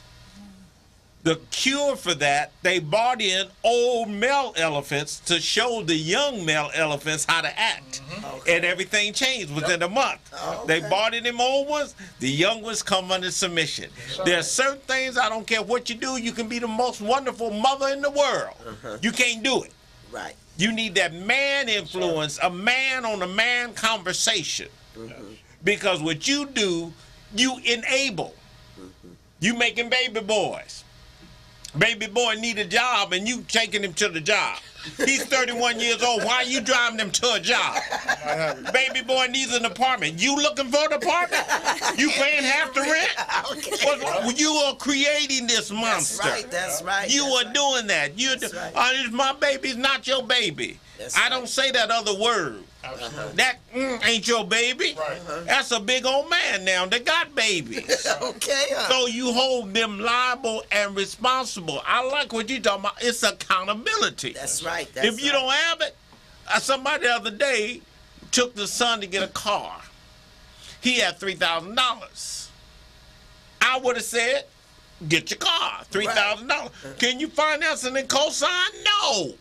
The cure for that, they brought in old male elephants to show the young male elephants how to act. Mm-hmm. Okay. And everything changed within a month. Oh, okay. They brought in them old ones, the young ones come under submission. Sorry. There are certain things, I don't care what you do, you can be the most wonderful mother in the world. Uh-huh. You can't do it. Right. You need that man influence, a man on a man conversation. Mm-hmm. Because what you do, you enable. Mm-hmm. You making baby boys. Baby boy need a job and you taking him to the job. He's thirty-one years old. Why are you driving him to a job? Baby boy needs an apartment. You looking for an apartment? You paying half the rent? Okay. Well, you are creating this monster. That's right. That's right. You that's are right. doing that. You, That's right. uh, it's my baby's not your baby. That's I right. don't say that other word. Absolutely. That mm, ain't your baby. Right. Uh-huh. That's a big old man now that got babies. Okay. Huh? So you hold them liable and responsible. I like what you talking about. It's accountability. That's right. That's if you right. don't have it, uh, somebody the other day took the son to get a car. He had three thousand dollars. I would have said, get your car, three thousand dollars. Right. Can you finance it and co-sign? No.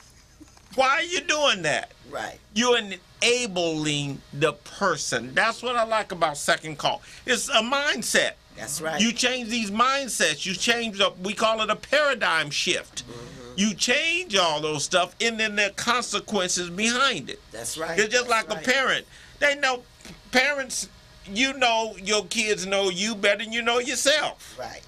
Why are you doing that? Right. You're enabling the person. That's what I like about Second Call. It's a mindset. That's right. You change these mindsets. You change the, we call it a paradigm shift. Mm-hmm. You change all those stuff, and then there are consequences behind it. That's right. It's just That's like right. a parent. They know, parents, you know your kids know you better than you know yourself. Right.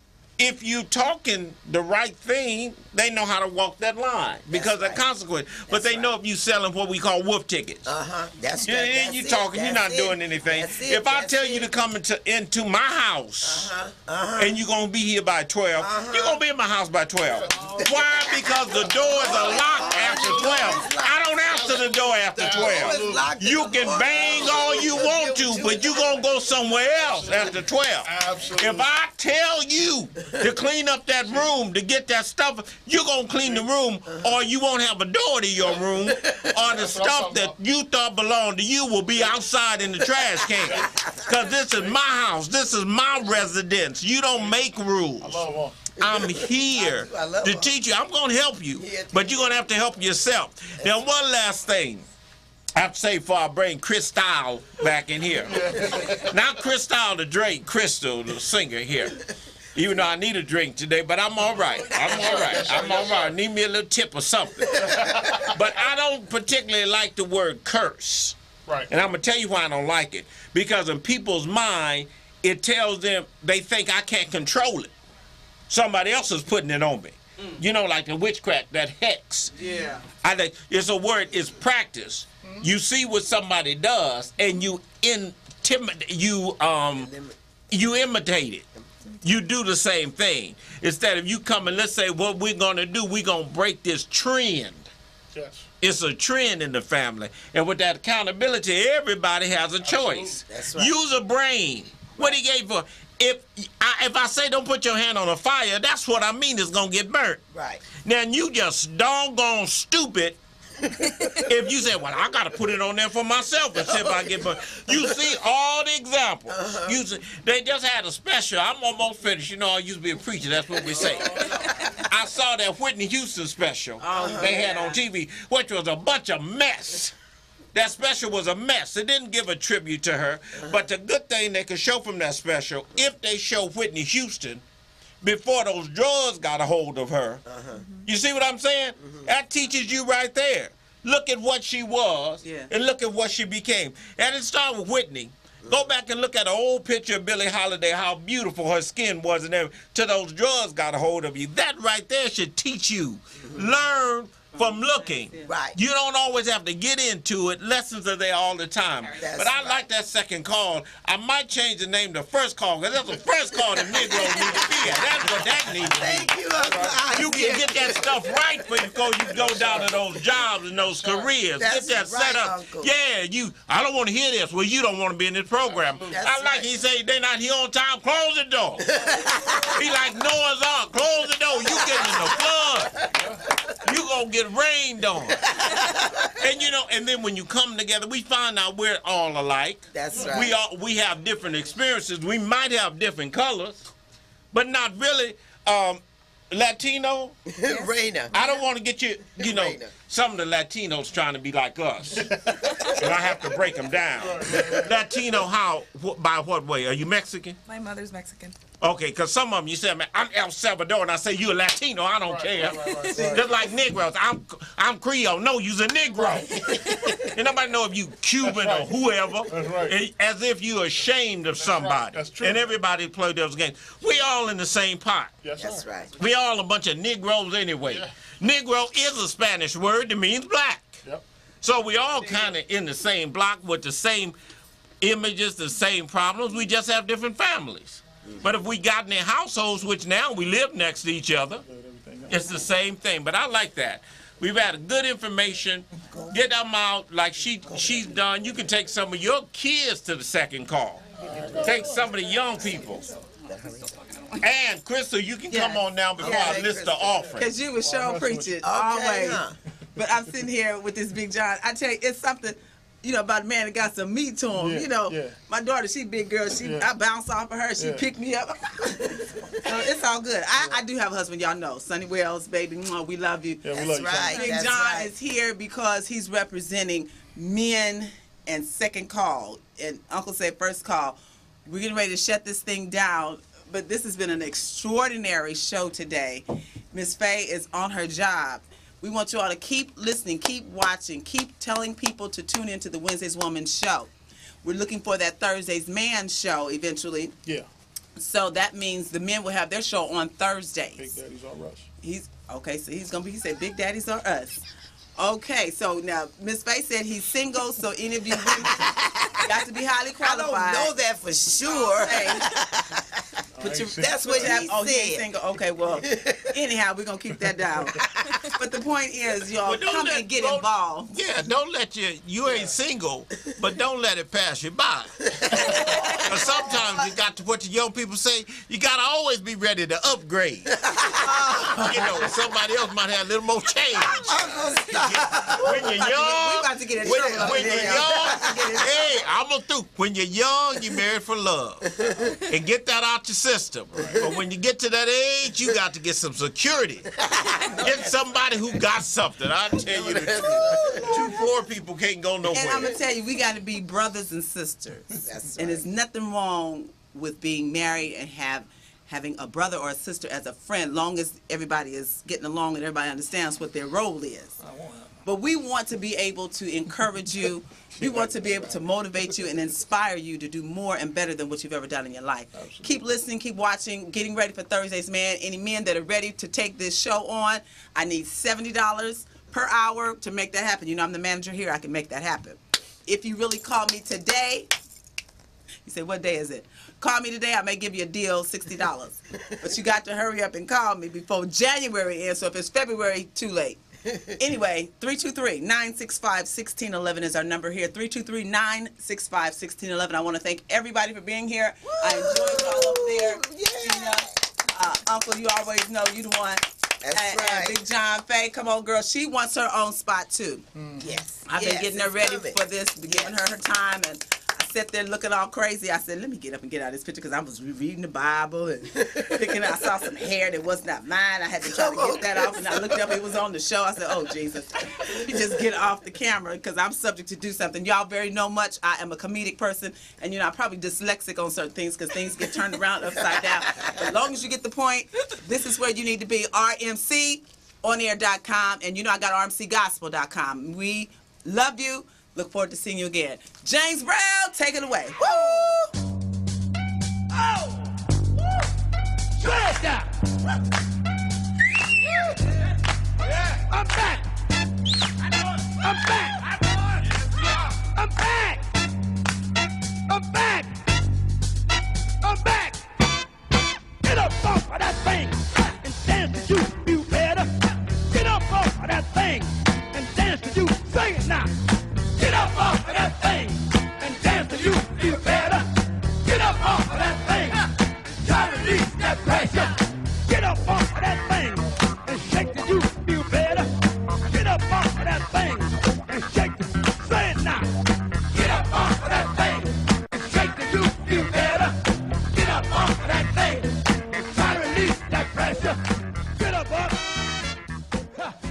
If you talking the right thing, they know how to walk that line because right. of consequence. But That's they right. know if you selling what we call wolf tickets. Uh-huh. That's You, right. you, That's you it. talking, you're not That's doing it. anything. That's it. If I That's tell it. you to come into into my house Uh-huh. Uh-huh. and you're gonna be here by twelve, Uh-huh. you're gonna be in my house by twelve. Why? Because the doors are locked after twelve. I don't answer the door after twelve. locked You and the can door bang closed. all you want to, but you're gonna go somewhere else after twelve. Absolutely. If I tell you to clean up that room, to get that stuff, you're gonna clean the room, or you won't have a door to your room, or the stuff that you thought belonged to you will be outside in the trash can. Because this is my house. This is my residence. You don't make rules. I'm here I love to her. teach you. I'm going to help you, Yeah. but you're going to have to help yourself. Now, one last thing I have to say before I bring Crystal back in here. Not Crystal the Drake, Crystal the singer here. Even though I need a drink today, but I'm all right. I'm all right. I'm all right. Need me a little tip or something. But I don't particularly like the word curse. Right. And I'm going to tell you why I don't like it. Because in people's mind, it tells them they think I can't control it. Somebody else is putting it on me. Mm. You know, like the witchcraft, that hex. Yeah. I think it's a word, it's practice. Mm-hmm. You see what somebody does and you intimidate, you um you imitate it. You do the same thing. Instead of you coming, let's say what we're gonna do, we're gonna break this trend. Yes. It's a trend in the family. And with that accountability, everybody has a choice. That's right. Use a brain. What he gave for if I, if I say don't put your hand on a fire, that's what I mean. It's gonna get burnt. Right. Now you just doggone stupid. If you say, well, I gotta put it on there for myself and see if I get burnt. You see all the examples. Uh-huh. You see, they just had a special. I'm almost finished. You know, I used to be a preacher. That's what we say. I saw that Whitney Houston special Oh, they yeah. had on T V, which was a bunch of mess. That special was a mess. It didn't give a tribute to her. But the good thing they could show from that special, if they show Whitney Houston before those drugs got a hold of her, uh-huh. You see what I'm saying? Mm-hmm. That teaches you right there. Look at what she was, Yeah. and look at what she became. And it started with Whitney. Go back and look at an old picture of Billie Holiday, how beautiful her skin was, and everything, till those drugs got a hold of you. That right there should teach you. Mm-hmm. Learn from looking. Right. You don't always have to get into it. Lessons are there all the time. That's but I right. like that second call. I might change the name to first call, because that's the first call the Negroes need to be at. That's what that needs to be. Thank you, Uncle Isaac. You can get that stuff right before you go down to those jobs and those careers. That's get that right, set up. Uncle. Yeah, you. I don't want to hear this. Well, you don't want to be in this program. That's I like right. he say they not here on time. Close the door. He like Noah's Ark. Close the door. You getting in the flood. You gonna get rained on. And you know, and then when you come together, we find out we're all alike. That's right. We all we have different experiences. We might have different colors, but not really. Um, Latino, Raina. I don't want to get you, you know, Raina. some of the Latinos trying to be like us. And I have to break them down. Latino, how, wh- by what way? Are you Mexican? My mother's Mexican. Okay, because some of them, you say, man, I'm El Salvador, and I say, you a Latino, I don't Right, care. right, right, right, right. Just like Negroes, I'm I'm Creole. No, you's a Negro. And nobody know if you Cuban That's or right. whoever, That's right. eh, as if you're ashamed of somebody. That's true. And everybody play those games. We all in the same pot. Yes, That's sir. right. We all a bunch of Negroes anyway. Yeah. Negro is a Spanish word that means black. Yep. So we all kind of in the same block with the same images, the same problems. We just have different families. But if we got in their households, which now we live next to each other, it's the same thing. But I like that. We've had good information. Get them out like she she's done. You can take some of your kids to the second call. Take some of the young people. And Crystal, you can come Yes. on now before Yeah, I list the Crystal. offering. Because you was sure preaching Okay, always. huh? But I'm sitting here with this Big John. I tell you, it's something, you know, about a man that got some meat to him. Yeah, you know, yeah. my daughter, she big girl. She, Yeah. I bounce off of her. She Yeah. picked me up. So it's all good. I, I do have a husband, y'all know. Sonny Wells, baby, mwah, we love you. Yeah, we That's love you. right. Big That's John right. is here because he's representing men and second call. And Uncle said first call. We're getting ready to shut this thing down, but this has been an extraordinary show today. Miss Faye is on her job. We want you all to keep listening, keep watching, keep telling people to tune into the Wednesdays Woman show. We're looking for that Thursdays Man show eventually. Yeah. So that means the men will have their show on Thursdays. Big Daddy's on Rush. He's okay, so he's gonna be. He said, "Big Daddies are us." Okay, so now Miss Faye said he's single, so any of you women got to be highly I qualified. don't know that for sure. Hey, put your, That's what he oh, he ain't said. single. Okay, well, anyhow, we're gonna keep that down. But the point is, y'all Well, don't come let- and get don't- involved. Yeah, don't let you, you ain't single, but don't let it pass you by. 'Cause sometimes you got to, what the young people say, you got to always be ready to upgrade. You know, somebody else might have a little more change. When you're young, We about to get in when, trouble. when over you're there. young, hey, I'm gonna do. When you're young, you married for love, and get that out your system. But when you get to that age, you got to get some security. Get somebody who got something. I tell you the truth. Two poor people can't go nowhere. And I'm gonna tell you, we got to be brothers and sisters. That's And right. there's nothing wrong with being married and have having a brother or a sister as a friend, long as everybody is getting along and everybody understands what their role is. But we want to be able to encourage you. We want to be able to motivate you and inspire you to do more and better than what you've ever done in your life. Keep listening, keep watching, getting ready for Thursdays, man. Any men that are ready to take this show on, I need seventy dollars per hour to make that happen. You know, I'm the manager here. I can make that happen. If you really call me today, you say, what day is it? Call me today, I may give you a deal, sixty dollars. But you got to hurry up and call me before January ends, so if it's February, too late. Anyway, three two three, nine six five, one six one one is our number here. three two three, nine six five, one six one one. I want to thank everybody for being here. Woo! I enjoyed y'all up there. Yeah. Gina, uh, Uncle, you always know you the one. That's and, right. and Big John Faye, come on, girl. She wants her own spot, too. Yes. I've yes, been getting her it's ready coming. for this, giving her her time, and I sat there looking all crazy. I said, let me get up and get out of this picture because I was reading the Bible and picking out. I saw some hair that was not mine. I had to try to get that off, and I looked up. It was on the show. I said, oh, Jesus. Let me just get off the camera because I'm subject to do something. Y'all very know much. I am a comedic person, and, you know, I'm probably dyslexic on certain things because things get turned around upside down. But as long as you get the point, this is where you need to be. R M C on air dot com, and you know I got R M C gospel dot com. We love you. Look forward to seeing you again. James Brown, take it away. Woo! Oh! Smash that! I'm back! I'm back! I'm back! I'm back! I'm back! Get up off of that thing and dance to you!